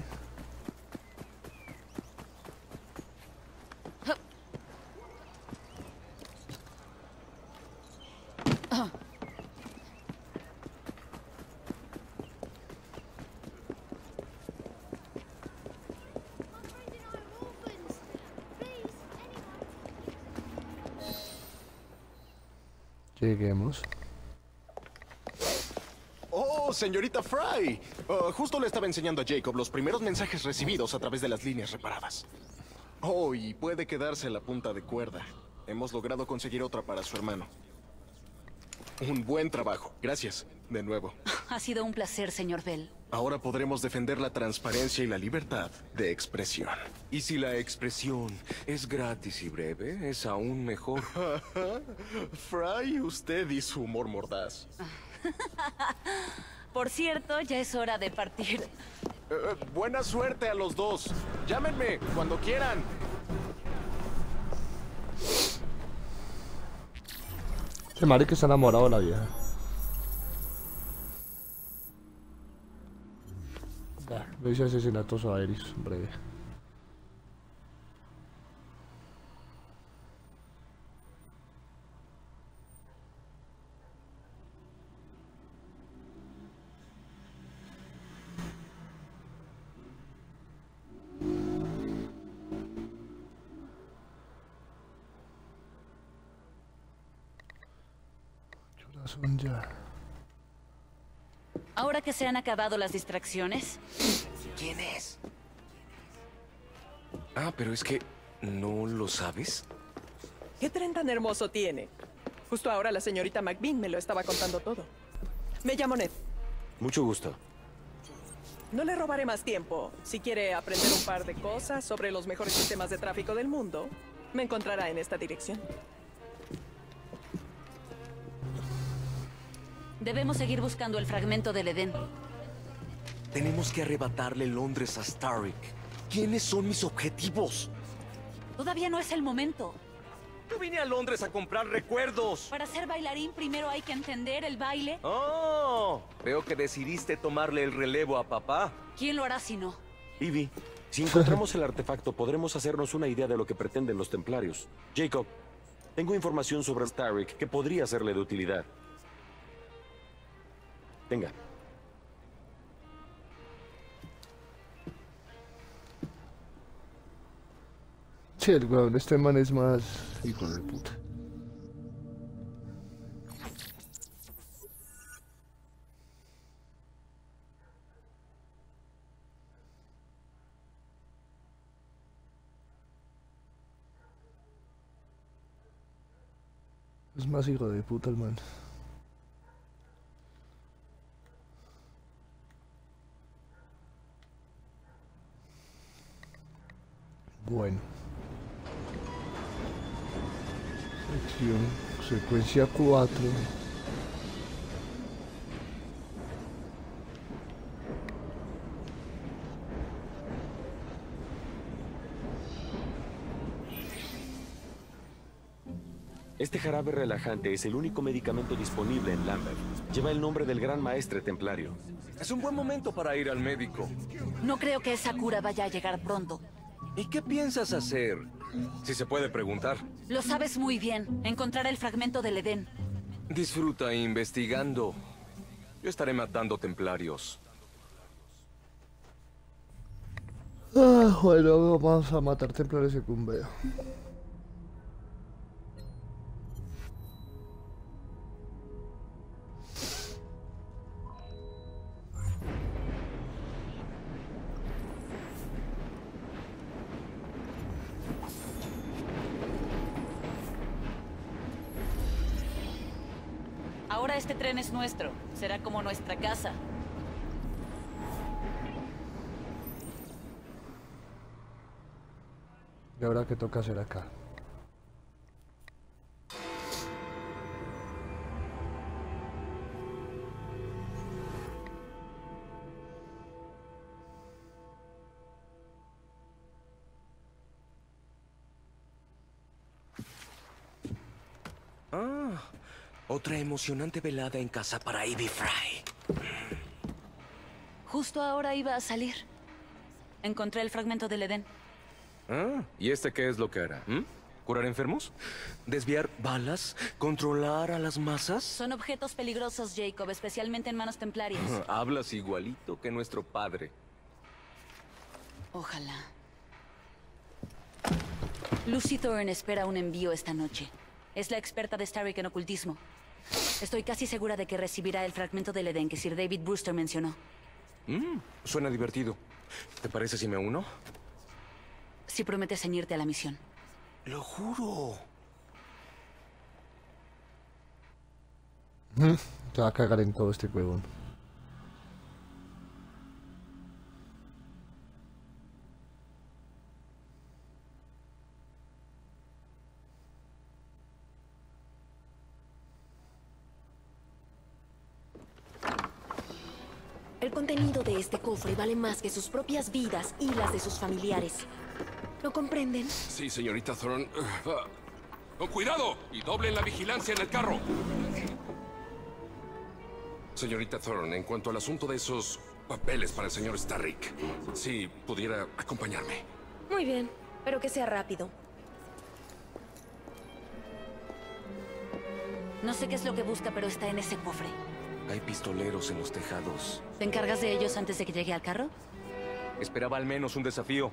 Lleguemos. Oh, señorita Fry. Justo le estaba enseñando a Jacob los primeros mensajes recibidos a través de las líneas reparadas. Oh, y puede quedarse la punta de cuerda. Hemos logrado conseguir otra para su hermano. Un buen trabajo. Gracias, de nuevo. Ha sido un placer, señor Bell. Ahora podremos defender la transparencia y la libertad de expresión. Y si la expresión es gratis y breve, es aún mejor. Fry, usted y su humor mordaz. Por cierto, ya es hora de partir. Buena suerte a los dos. Llámenme cuando quieran. Ese marica está enamorado de la vieja. Lo hice asesinatos aéreos, breve. Son ya. Ahora que se han acabado las distracciones. ¿Quién es? Ah, pero es que no lo sabes. ¿Qué tren tan hermoso tiene? Justo ahora la señorita McBean me lo estaba contando todo. Me llamo Ned. Mucho gusto. No le robaré más tiempo. Si quiere aprender un par de cosas sobre los mejores sistemas de tráfico del mundo, me encontrará en esta dirección. Debemos seguir buscando el fragmento del Edén. Tenemos que arrebatarle Londres a Starrick. ¿Quiénes son mis objetivos? Todavía no es el momento. Yo vine a Londres a comprar recuerdos. Para ser bailarín primero hay que entender el baile. ¡Oh! Veo que decidiste tomarle el relevo a papá. ¿Quién lo hará si no? Ivy, si encontramos el artefacto, podremos hacernos una idea de lo que pretenden los templarios. Jacob, tengo información sobre Starrick que podría serle de utilidad. Venga. Che, el weón, este man es más hijo de puta. Es más hijo de puta el man. Bueno. Secuencia 4. Este jarabe relajante es el único medicamento disponible en Lambeth. Lleva el nombre del gran maestre templario. Es un buen momento para ir al médico. No creo que esa cura vaya a llegar pronto. ¿Y qué piensas hacer? Si se puede preguntar. Lo sabes muy bien. Encontrar el fragmento del Edén. Disfruta investigando. Yo estaré matando templarios. Bueno, vamos a matar templarios según veo. Ahora este tren es nuestro. Será como nuestra casa. ¿Y ahora qué toca hacer acá? Otra emocionante velada en casa para Ivy Fry. Justo ahora iba a salir. Encontré el fragmento del Edén. ¿Y este qué es lo que hará? ¿Curar enfermos? ¿Desviar balas? ¿Controlar a las masas? Son objetos peligrosos, Jacob, especialmente en manos templarias. Hablas igualito que nuestro padre. Ojalá. Lucy Thorne espera un envío esta noche. Es la experta de Starrick en ocultismo. Estoy casi segura de que recibirá el fragmento del Edén que Sir David Brewster mencionó. Suena divertido. ¿Te parece si me uno? Si prometes ceñirte a la misión. Lo juro. Te va a cagar en todo este huevón. El contenido de este cofre vale más que sus propias vidas y las de sus familiares. ¿Lo comprenden? Sí, señorita Thorne. ¡Con cuidado! Y doblen la vigilancia en el carro. Señorita Thorne, en cuanto al asunto de esos papeles para el señor Starrick, si pudiera acompañarme. Muy bien, pero que sea rápido. No sé qué es lo que busca, pero está en ese cofre. Hay pistoleros en los tejados. ¿Te encargas de ellos antes de que llegue al carro? Esperaba al menos un desafío.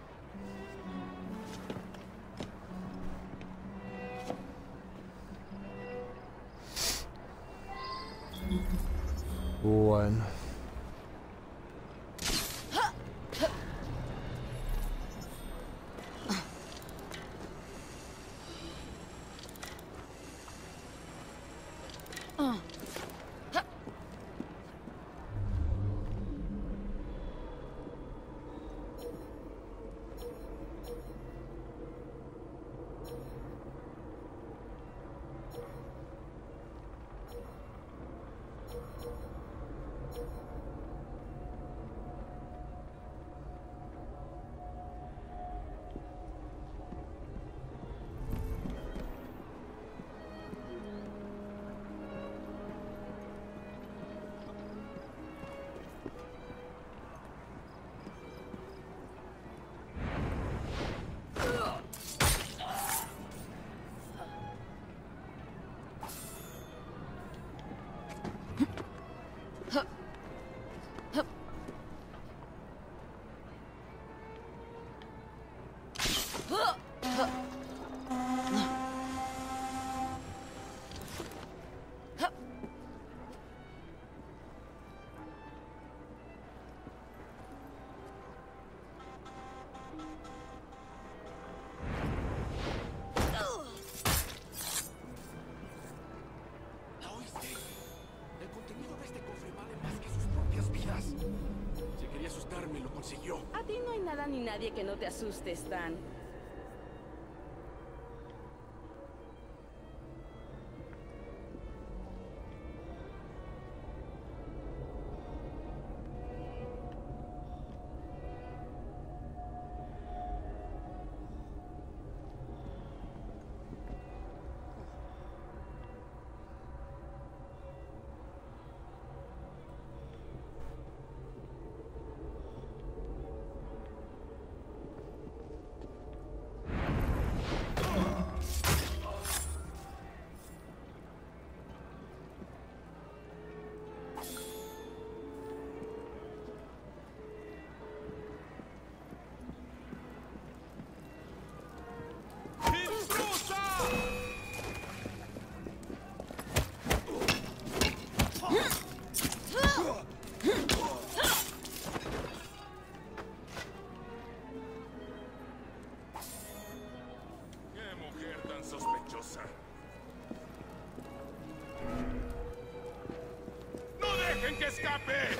Bueno. consiguió. A ti no hay nada ni nadie que no te asuste, Stan. ¡Qué mujer tan sospechosa! ¡No dejen que escape!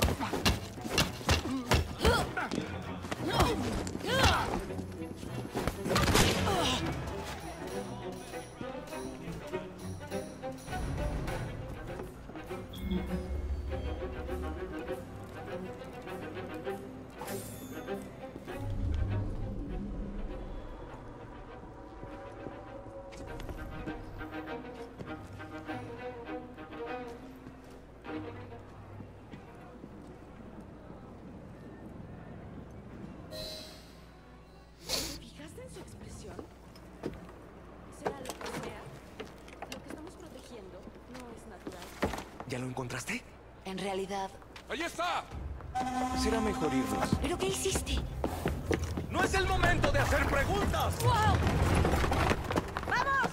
¿Fijaste en su expresión? Sea lo que sea, lo que estamos protegiendo no es natural. ¿Ya lo encontraste? En realidad... ¡Ahí está! Será mejor irnos. ¿Pero qué hiciste? ¡No es el momento de hacer preguntas! ¡Wow! ¡Vamos!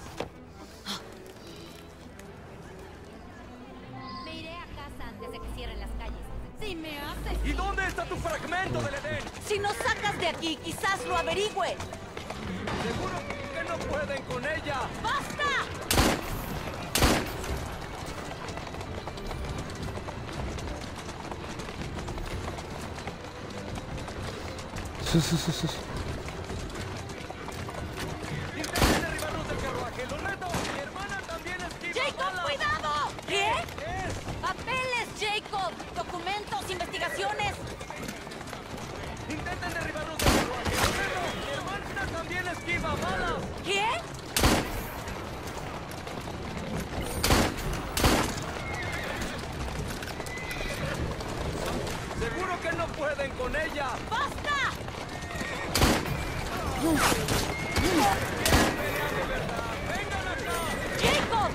Me iré a casa antes de que cierren las calles. Si me haces... ¿Y dónde está tu fragmento del Edén? Si nos sacas de aquí, quizás lo averigüe. Seguro que no pueden con ella. ¡Basta! Intenten derribarnos del carruaje. ¡Lo reto! ¡Mi hermana también esquiva ¡Jacob, balas! cuidado! ¿Qué? Es. ¡Papeles, Jacob! ¡Documentos, investigaciones! Intenten derribarnos del carruaje. ¡Lo reto! ¡Mi hermana también esquiva balas! ¿Qué? ¡Seguro que no pueden con ella! ¡Basta! ¡Vengan acá! ¡Jacob!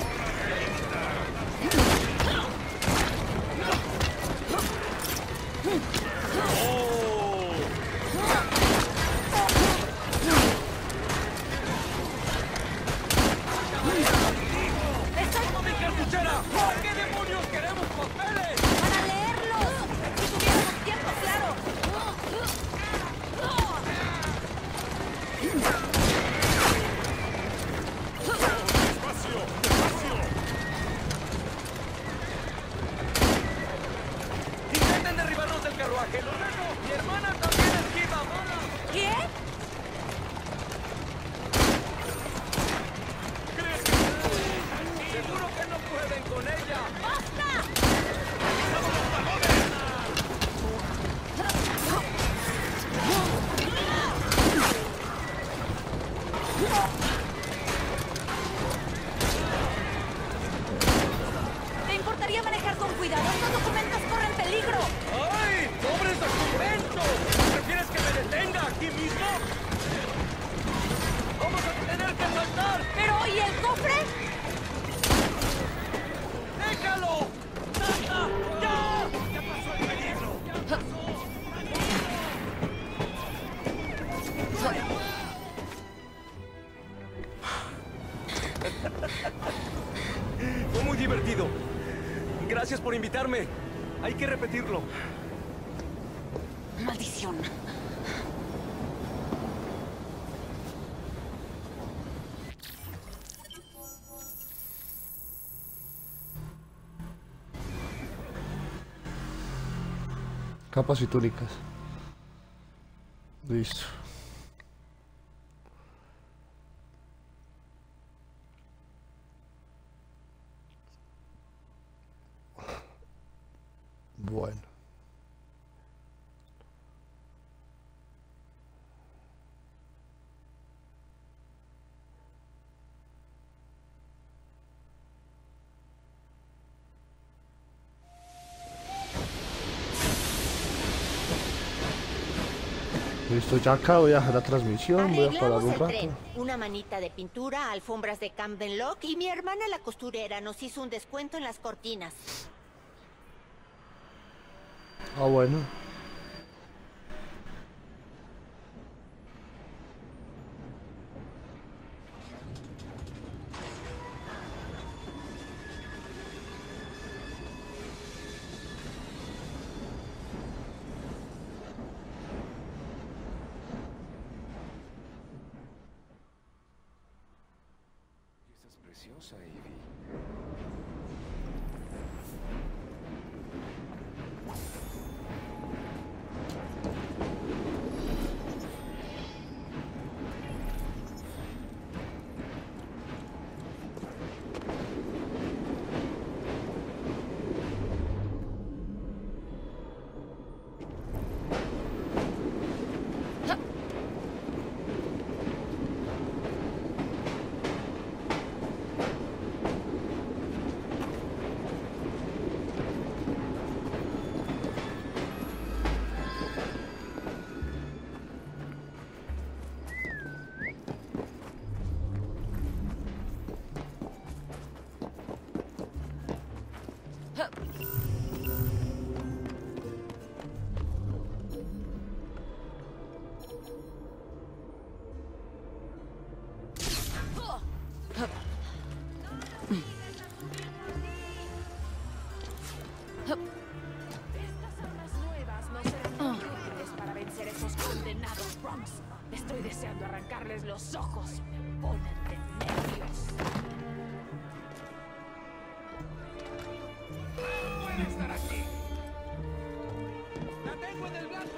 ¡Estoy con mi cartuchera! ¿Por qué demonios queremos papeles? ¡Para leerlos! ¡Si tuviéramos tiempo, claro! ¡Despacio! ¡Despacio! Intenten derribarnos del carruaje. ¡Lo reto! ¡Mi hermana también esquiva balas! ¿Qué? ¡Seguro que no pueden con ella! ¡Basta! ¿Te importaría manejar con cuidado? Estos documentos corren peligro. ¡Ay! ¡Pobres documentos! ¿Prefieres que me detenga aquí mismo? ¡Vamos a tener que saltar! ¿Pero y el cofre? ¡Déjalo! ¡Salta! ¡Ya! ¡Ya pasó el peligro! Fue muy divertido. Gracias por invitarme. Hay que repetirlo. Maldición. Capas y túnicas. Listo. Bueno. Listo, ya acá voy a dejar la transmisión, voy a parar Arreglamos un el rato. tren. Una manita de pintura, alfombras de Camden Lock y mi hermana la costurera nos hizo un descuento en las cortinas. Ah, bueno. Estás preciosa, Ivy. Estas armas nuevas no serán útiles para vencer esos condenados Bronx. Estoy deseando arrancarles los ojos. Me ponen de nervios. Puede estar aquí. La tengo en el blanco.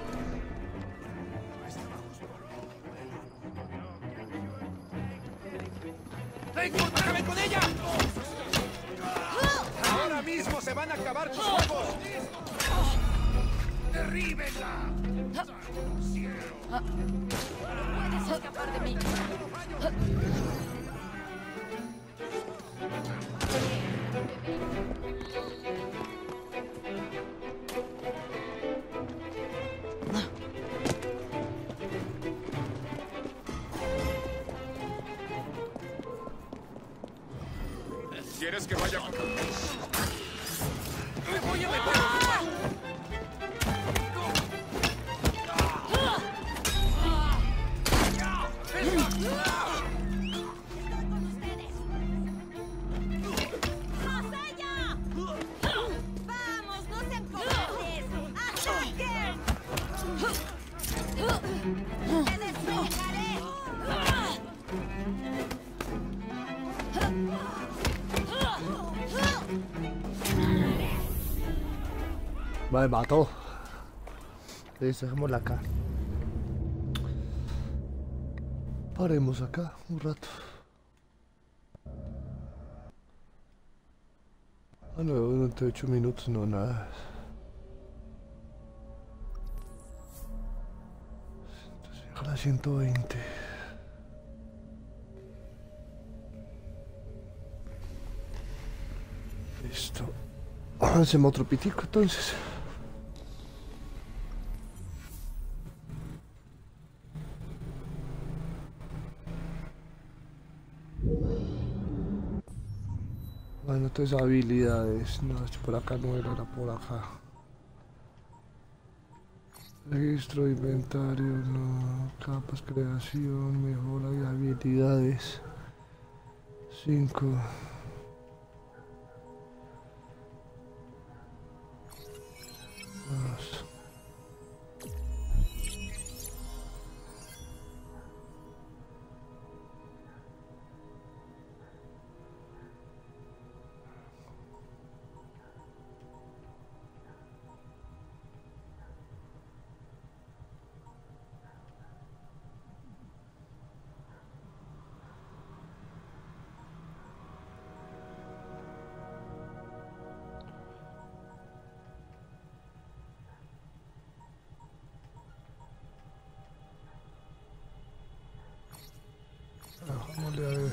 ¡Encontrarme con ella! Ahora mismo se van a acabar tus ojos. ¡Derríbenla! Puedes escapar de mí. ¿Quieres que vaya? ¡Me voy a meter! ¡Vamos, no sean cobardes! ¡Ataquen! ¡Te despejaré! Me mató. Listo, dejémosla acá. Paremos acá un rato. Ah, no, durante 8 minutos, no, nada. Entonces, a 120. Listo. Hacemos otro pitico entonces. Bueno, entonces habilidades. No, esto por acá no era por acá. Registro, inventario, no. Capas, creación, mejora de habilidades. 5.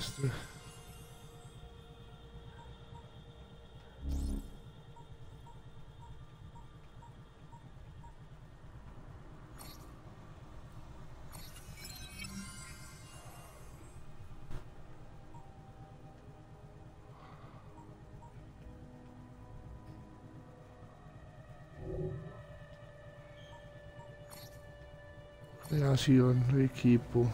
desastre. Creación, equipo.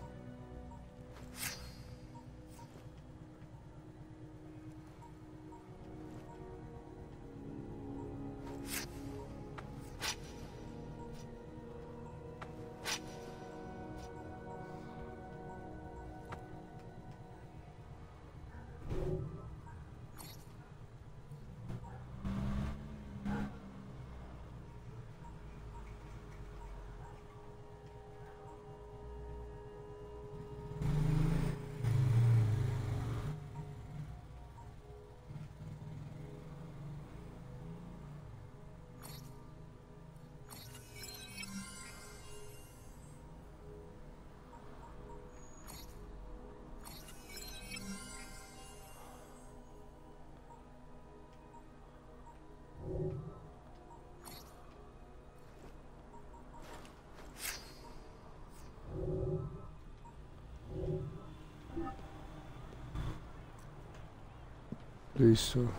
Listo.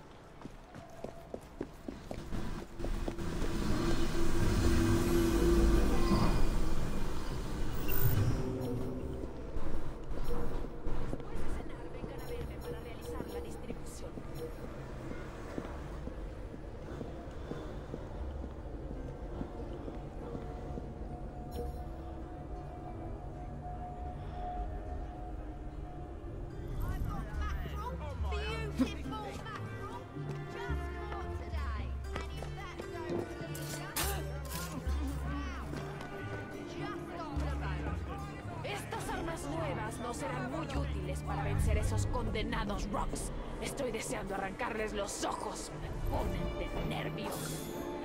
No serán muy útiles para vencer esos condenados Rocks. Estoy deseando arrancarles los ojos. Me ponen de nervios.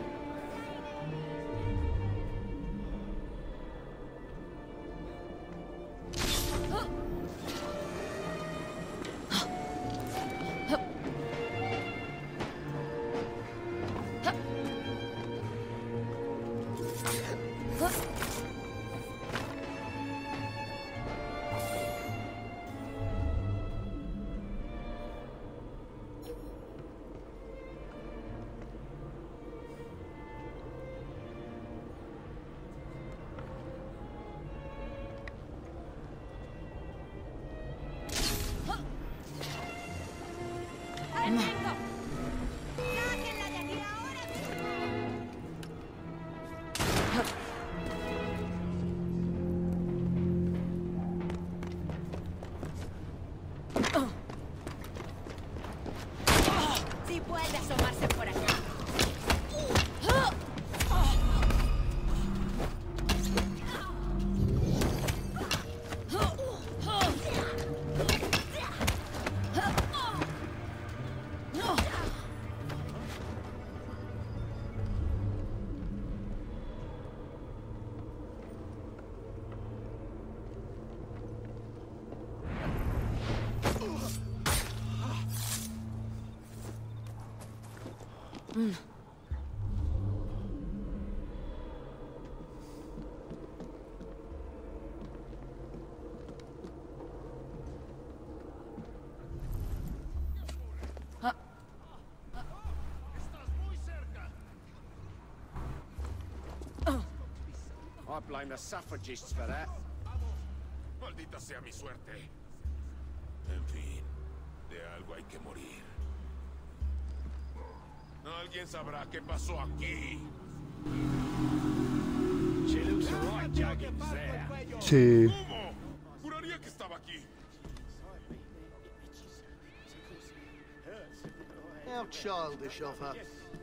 Si puede asomarse por aquí. I blame the suffragists for that. Maldita sea mi suerte. En fin, de algo hay que morir. Alguien sabrá qué pasó aquí. She looks right jagged there. Sí. ¿Cómo? Juraría que estaba aquí. How childish of her.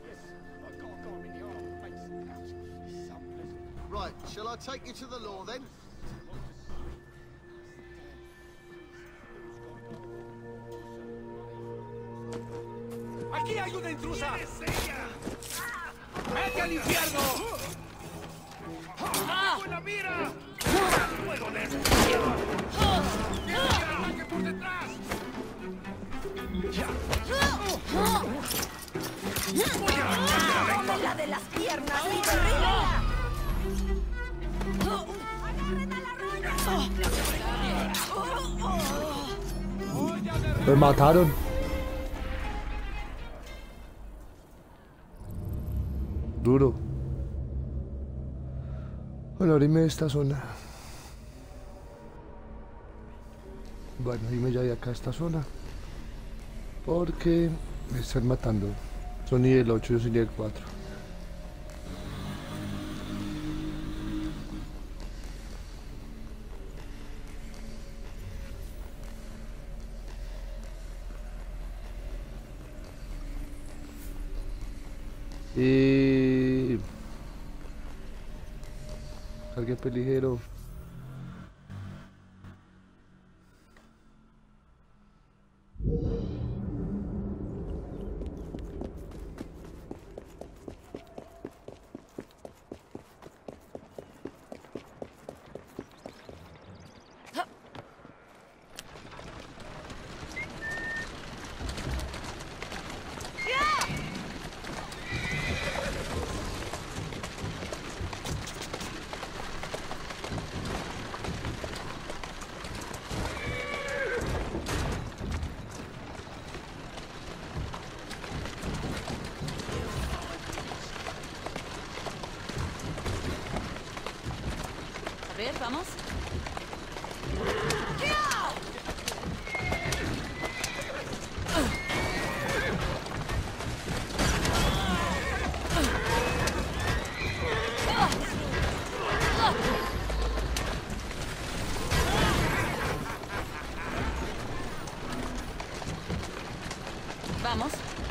Right, shall I take you to the law then? ¡Aquí hay una intrusa! ¡Vete al infierno! ¡Buena mira! ¡Fuego de mierda! ¡Ataque por detrás! ¡Tómela de las piernas y derríbela! Me mataron. Duro. Bueno, abrime esta zona. Bueno, dime ya de acá esta zona. Porque me están matando. Son nivel 8, yo soy nivel 4. Cargue peligero. A ver, vamos. Vamos.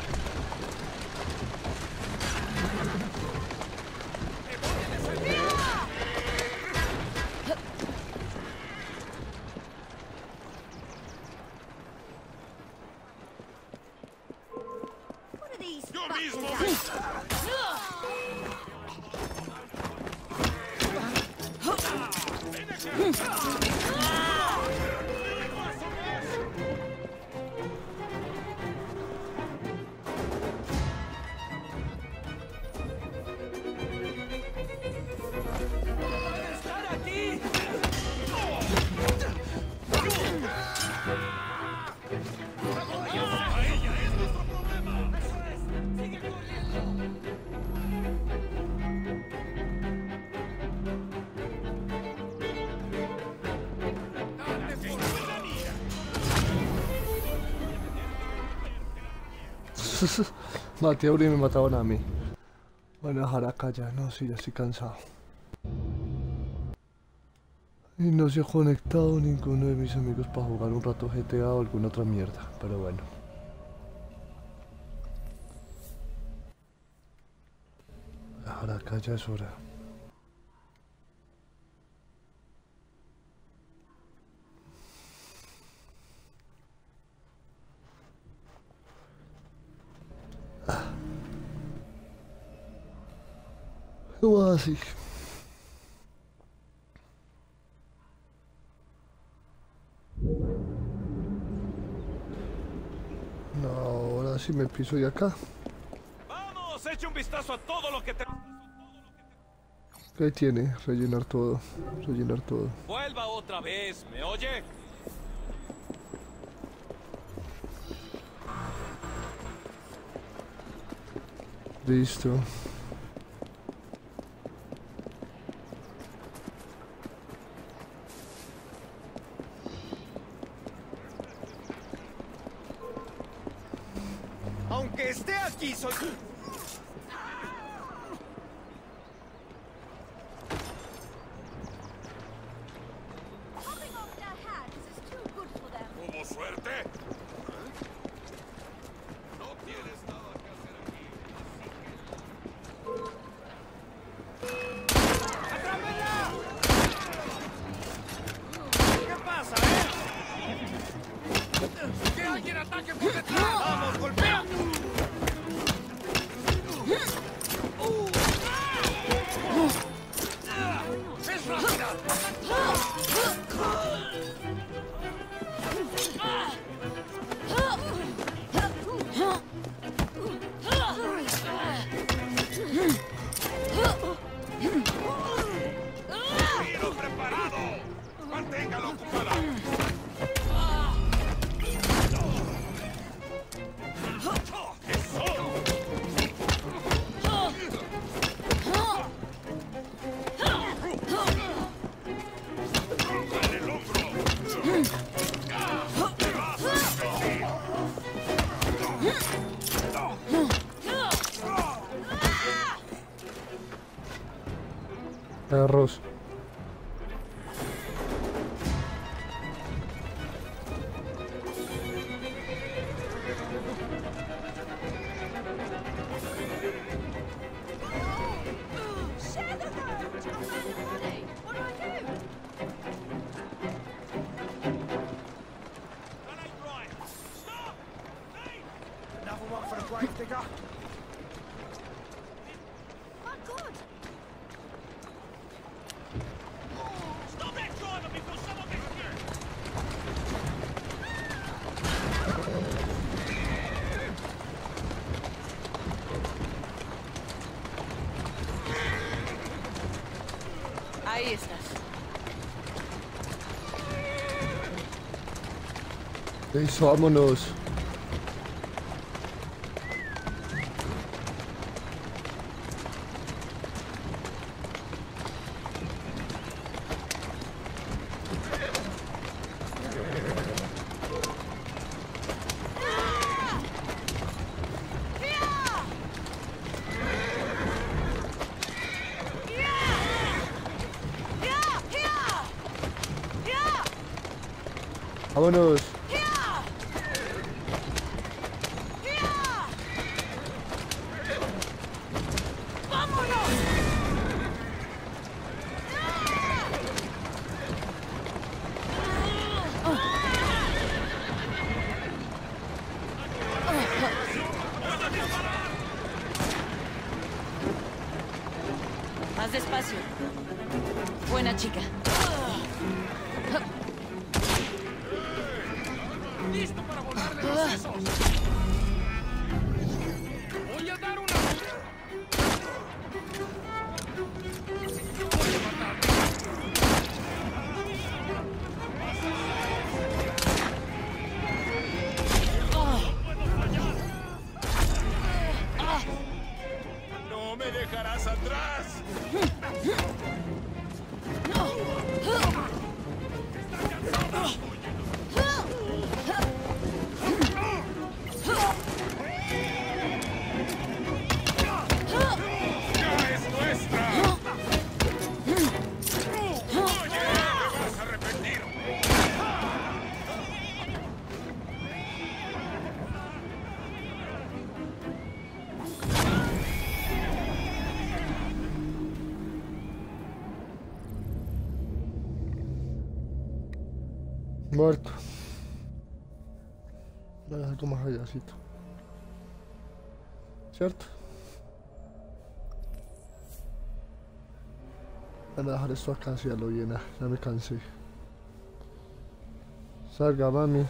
Maté a uno y me mataban a mí. Bueno, dejar acá ya, no, sí, ya estoy cansado. Y no se ha conectado ninguno de mis amigos para jugar un rato GTA o alguna otra mierda, pero bueno. Dejar acá ya es hora. No así. No, ahora sí me piso de acá. ¡Vamos! ¡Eche un vistazo a todo lo que te... ¿Qué tiene? Rellenar todo. Rellenar todo. Vuelva otra vez, ¿me oye? Listo. Aunque esté aquí, soy... ¿Hubo suerte? No tienes nada que hacer aquí. ¡Atrápenla! ¿Qué pasa, ¡Que alguien ataque por detrás! ¡Vamos, golpea! ¡Tiro preparado! ¡Manténgalo ocupado! Arroz. Another one for the grave digger. My God! Stop that driver before someone gets hurt! Ahí estás. Listo, vámonos. Vámonos. Más despacio. Buena chica. ¡Listo para volarle los sesos! ¡Voy a dar una... ¡Voy a matarlo! ¡No me dejarás atrás! Muerto. Voy a algo más allácito. ¿Cierto? Voy a dejar esto acá, si ya lo llena. Ya me cansé. Salga, mami.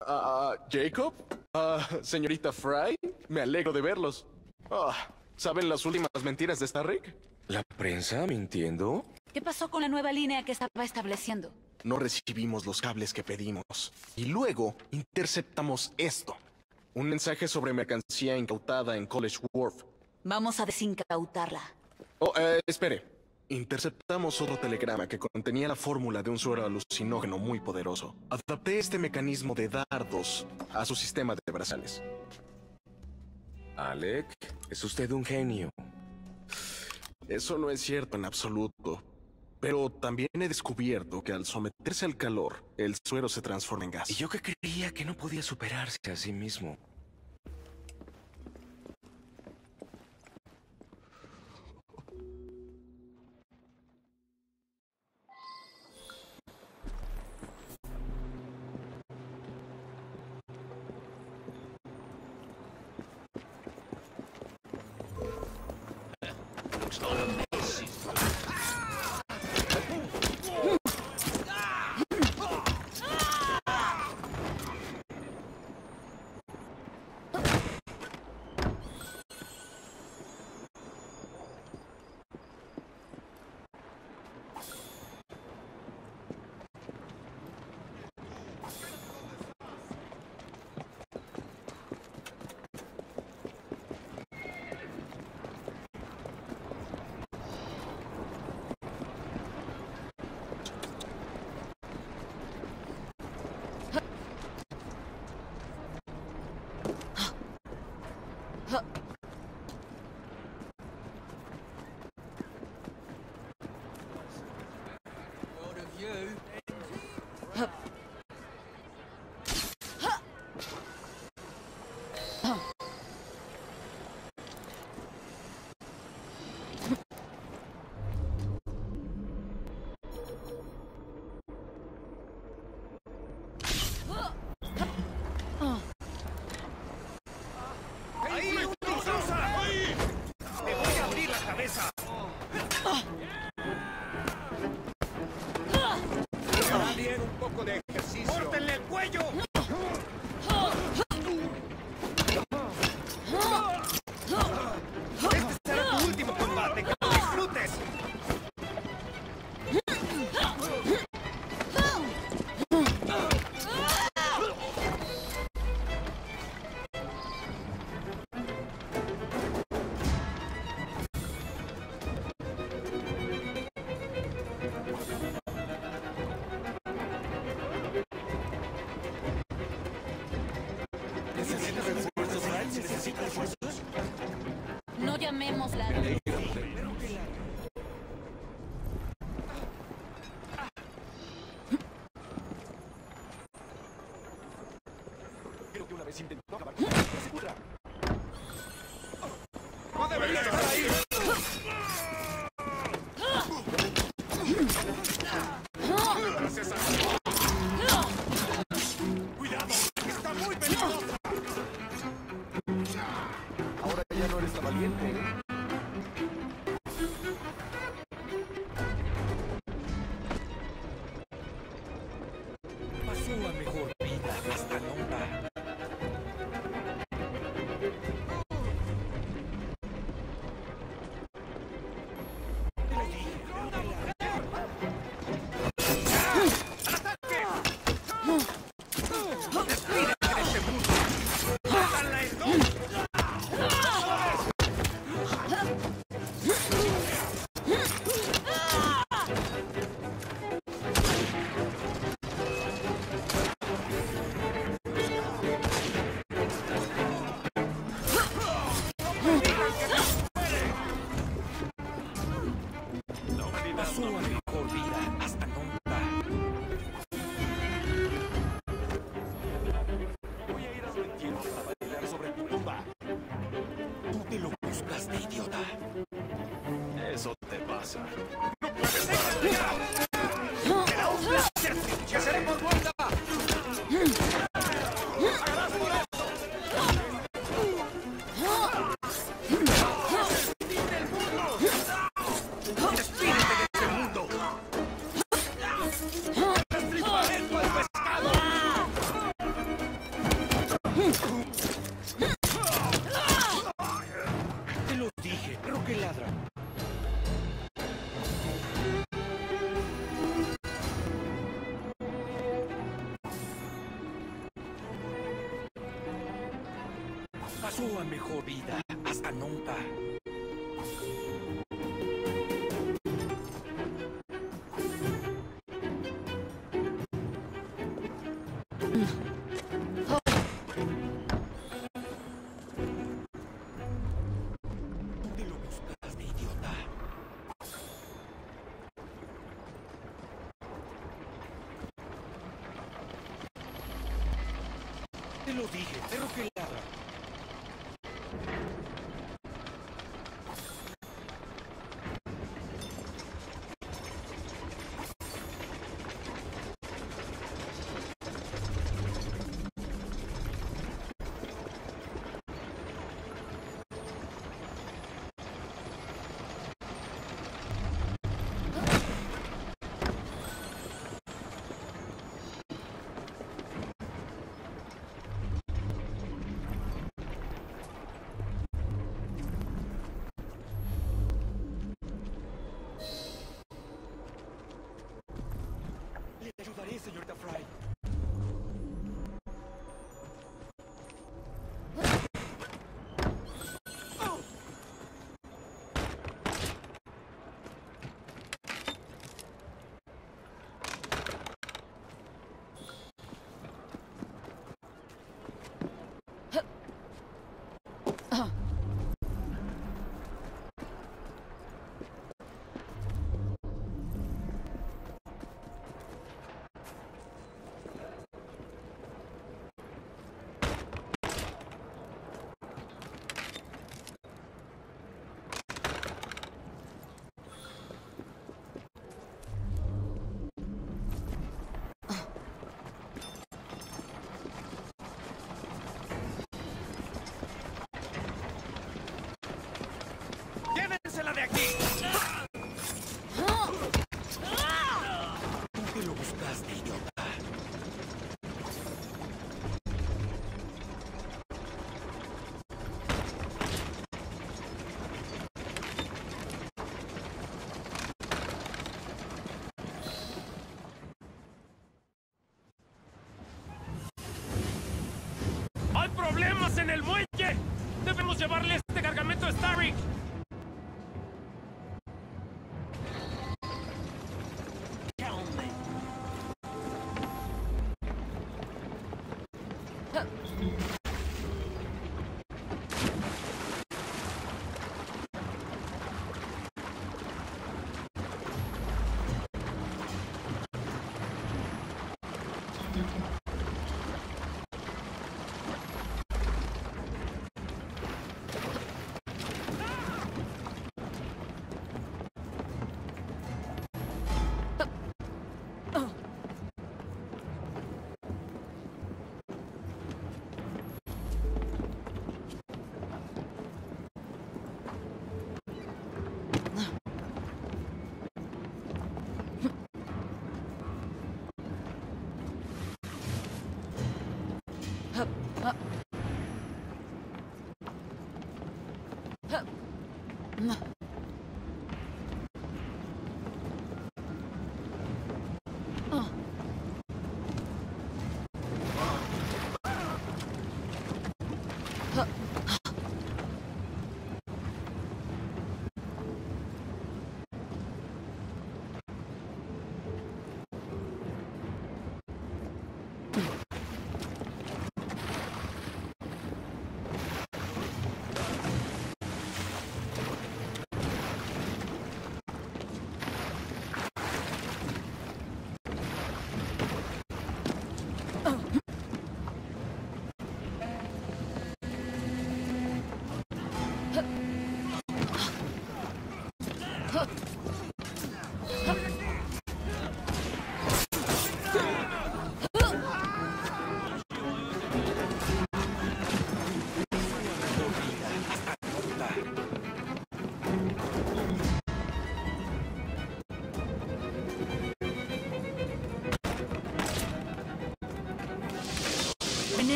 ¿Jacob? Señorita Fry, me alegro de verlos. ¿Saben las últimas mentiras de Starrick? ¿La prensa mintiendo? ¿Qué pasó con la nueva línea que estaba estableciendo? No recibimos los cables que pedimos. Y luego interceptamos esto. Un mensaje sobre mercancía incautada en College Wharf. Vamos a desincautarla. Espere. Interceptamos otro telegrama que contenía la fórmula de un suero alucinógeno muy poderoso. Adapté este mecanismo de dardos a su sistema de brazales. Alec, es usted un genio. Eso no es cierto en absoluto. Pero también he descubierto que al someterse al calor, el suero se transforma en gas. Y yo que creía que no podía superarse a sí mismo. No llamemos la... Creo que una vez intentó acabar con ese cutra. ¡No debería estar ahí! Gracias a... ¡Cuidado! ¡Está muy peligrosa! Ahora ya no eres tan valiente, ¿eh? Pasó a mejor vida esta nota. Te lo dije, perro que ladra. Pasó a mejor vida. Hasta nunca. ¿Dónde lo buscaste, idiota? Te lo dije, perro que ladra. Le ayudaré, señorita Fry. ¡Llévensela de aquí! ¿Dónde lo buscaste, idiota? ¡Hay problemas en el muelle! ¡Debemos llevarle este cargamento a Starrick!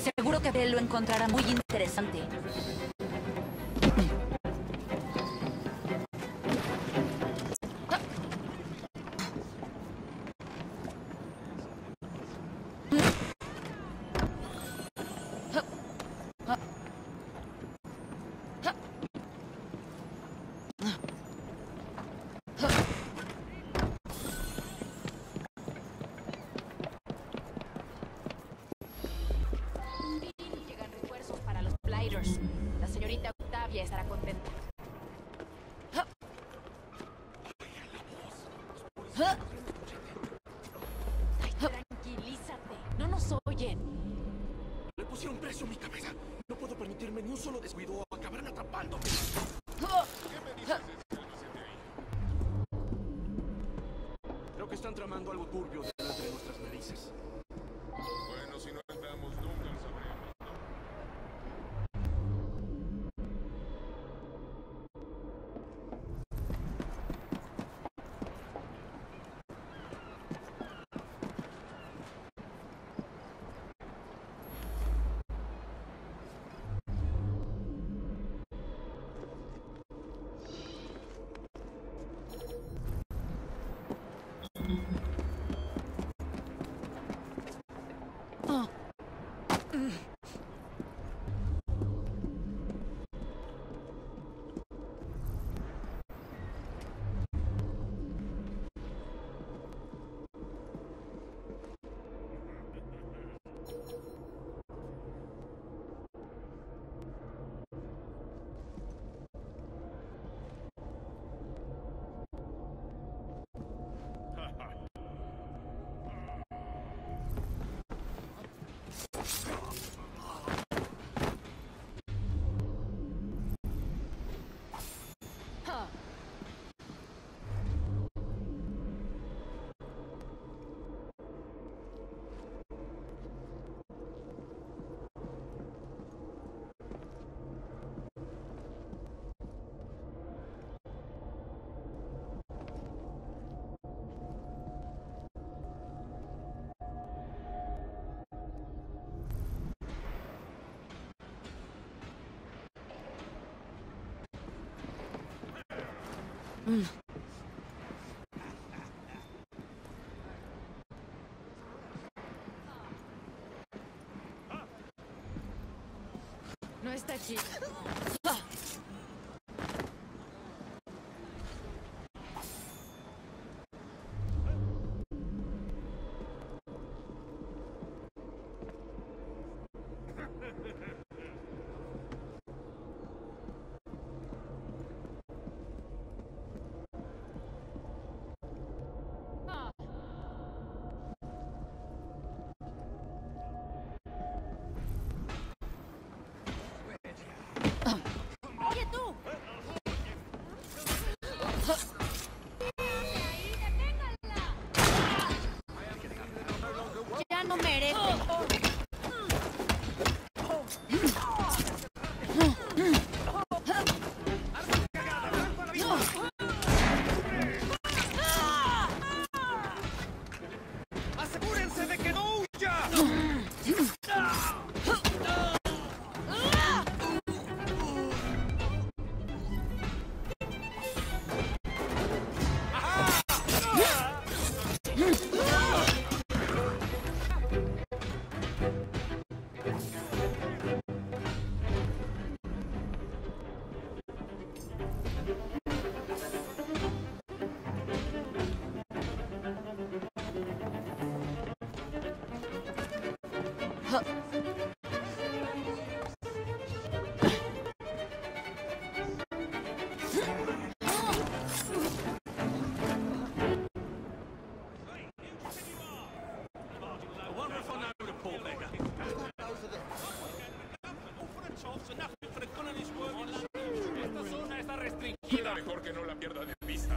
Seguro que él lo encontrará muy interesante. Llegan refuerzos para los Blighters. La señorita Octavia estará contenta. Ay, tranquilízate. No nos oyen. Le pusieron precio a mi cabeza. No puedo permitirme ni un solo descuido o acabarán atrapándome. ¿Qué me dices de ese almacén de ahí? Creo que están tramando algo turbio delante de nuestras narices. Bueno, si no entramos nunca lo sabremos. No está chido. ¡Oye tú! Ya no merece. ¡Asegúrense de que no huya! Esta zona está restringida. Mejor que no la pierda de vista.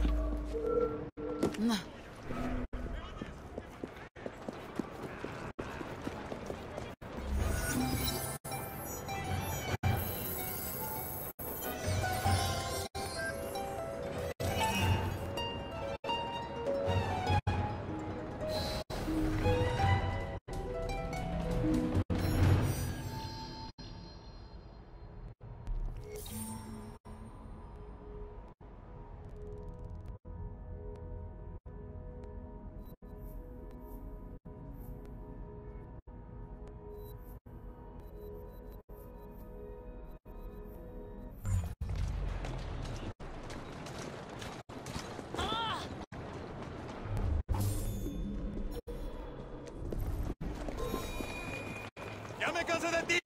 me cansé de ti,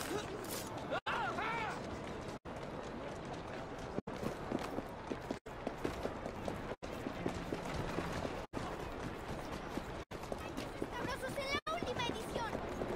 ¡Sabrosos en la última edición!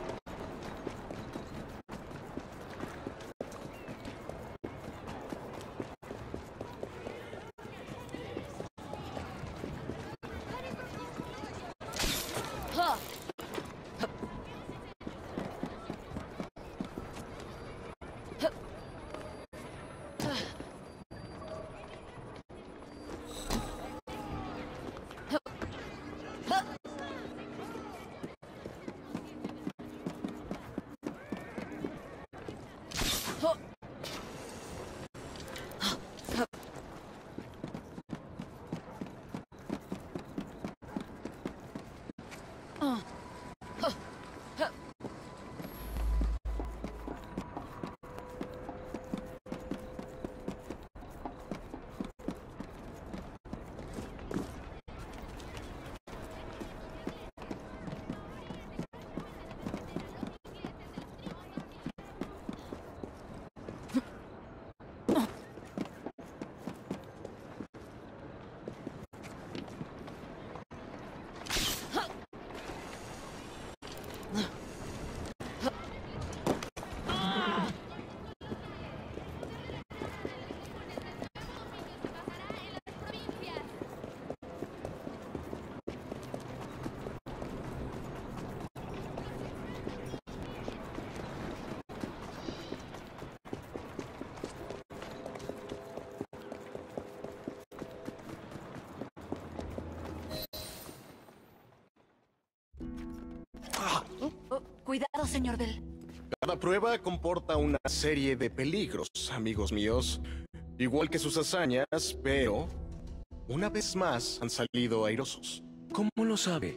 Cuidado, señor Bell. Cada prueba comporta una serie de peligros, amigos míos. Igual que sus hazañas, pero una vez más han salido airosos. ¿Cómo lo sabe?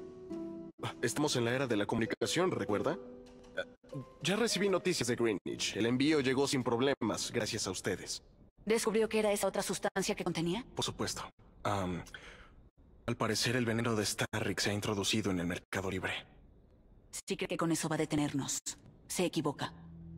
Estamos en la era de la comunicación, ¿recuerda? Ya recibí noticias de Greenwich. El envío llegó sin problemas, gracias a ustedes. ¿Descubrió que era esa otra sustancia que contenía? Por supuesto. Al parecer el veneno de Starrick se ha introducido en el mercado libre. Si cree que con eso va a detenernos, se equivoca.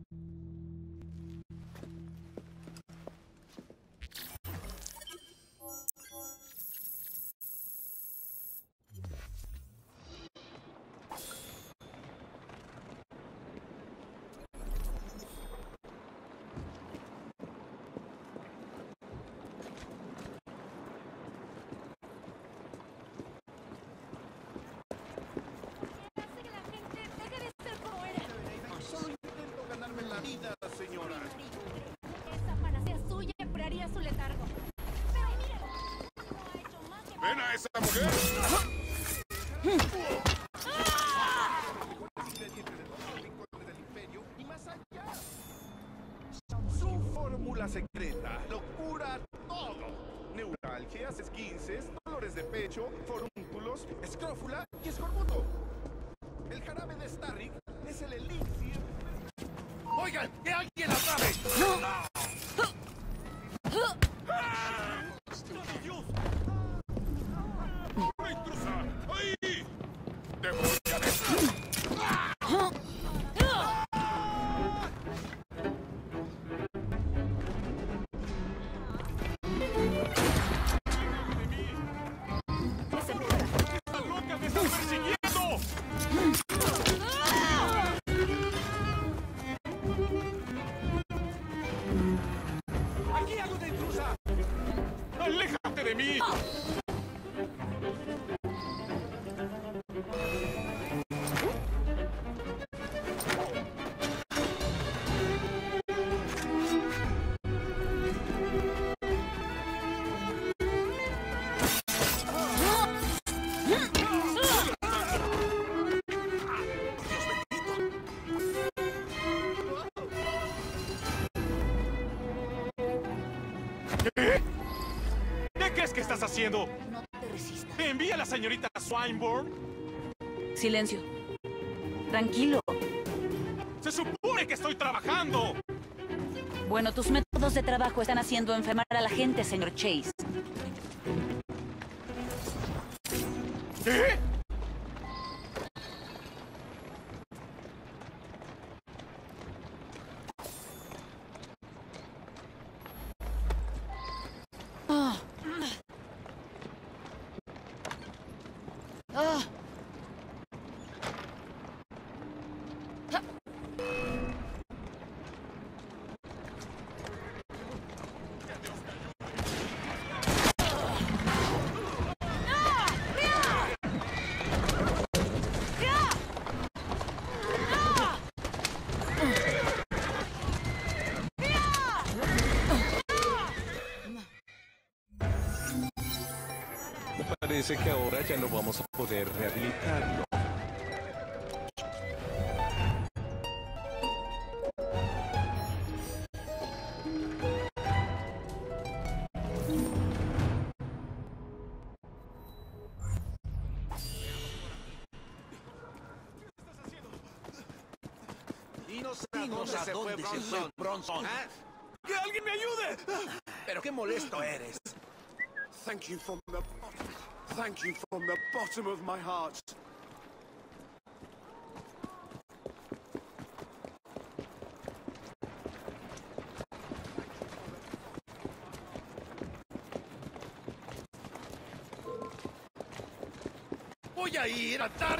Esa panacea suya curaría su letargo. Pero mire, ¡Ven a esa mujer! Su fórmula secreta lo cura todo. Neuralgias, esguinces, dolores de pecho, forúnculos, escrófula y escorbuto. El jarabe de Starrick es el elixir. ¡Oigan! ¡Que alguien atrape! ¡Una intrusa! ¡Ahí! ¡Te voy a destruir! ¡Esta loca me está persiguiendo! ¡Aquí hago de intrusa! ¡Aléjate de mí! ¿Qué? ¿Qué crees que estás haciendo? No te resistas. ¿Me envía la señorita Swinburne? Silencio. Tranquilo. ¡Se supone que estoy trabajando! Bueno, tus métodos de trabajo están haciendo enfermar a la gente, señor Chase. ¿Qué? Parece que ahora ya no vamos a poder rehabilitarlo. Y no sabemos a dónde se fue Bronson. ¡Que alguien me ayude! Pero qué molesto eres. Thank you from the bottom of my heart. Voy a ir a dar...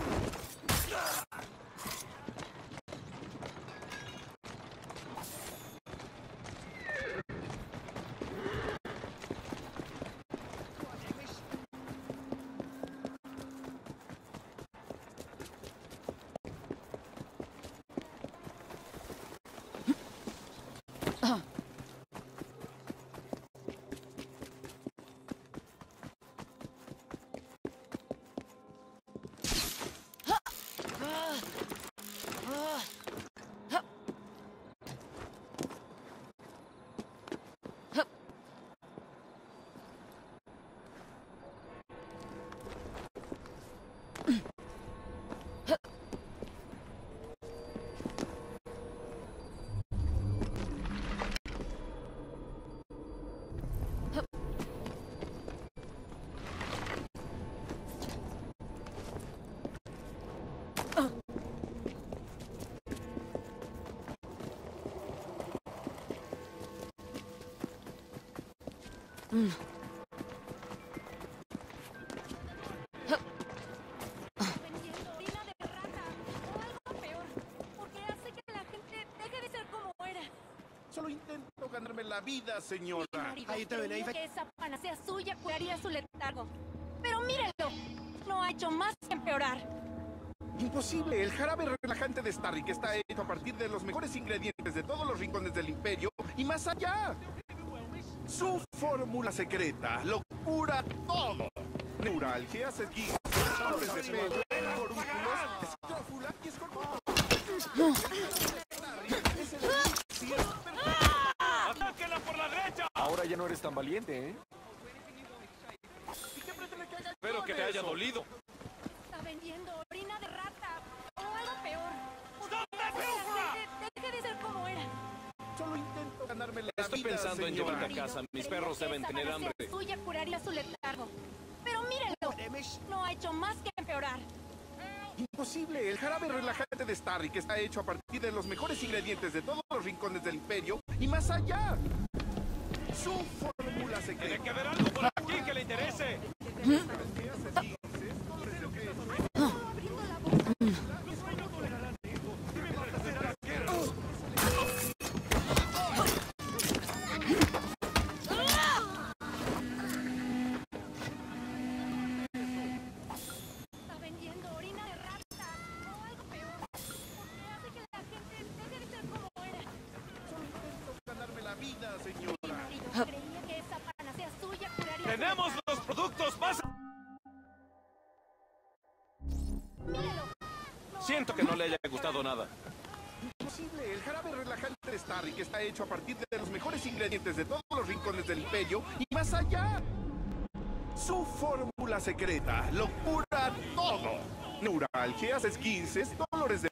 Vendiendo orina de rata o algo peor, porque hace que la gente deje de ser como era. Solo intento ganarme la vida, señora. Ahí te ven, que esa panacea suya curaría su letargo. Pero mírenlo, no ha hecho más que empeorar. Imposible. El jarabe relajante de Starrick está hecho a partir de los mejores ingredientes de todos los rincones del Imperio y más allá. Su fórmula secreta lo cura todo. Neuralgias, esguinces, dolores de pelo, forúnculos, escrófula y escorbuto. ¡Atáquela por la derecha! Ahora ya no eres tan valiente, ¿eh? Espero que te haya dolido. Está vendiendo orina de rata o algo peor. Porque hace que la gente deje de ser como era. Solo intento ganarme la Estoy vida, pensando en señora. llevarte a casa. Mis perros deben tener hambre. Suya curaría su letargo. Pero mírenlo, no ha hecho más que empeorar. Imposible. El jarabe relajante de Starrick está hecho a partir de los mejores ingredientes de todos los rincones del Imperio y más allá. Su fórmula secreta. Tiene que haber algo por aquí que le interese. Está vendiendo orina de rata o algo peor. Porque hace que la gente deje de ser como era. Solo intento ganarme la vida, señora. Creía que esa panacea suya curaría. ¡Tenemos los productos más! Míralo. Siento que no le haya gustado nada. Imposible. El jarabe relajante de Starrick está hecho a partir de los mejores ingredientes de todos los rincones del Imperio y más allá. Su fórmula secreta lo cura todo. Neuralgias, esguinces, dolores de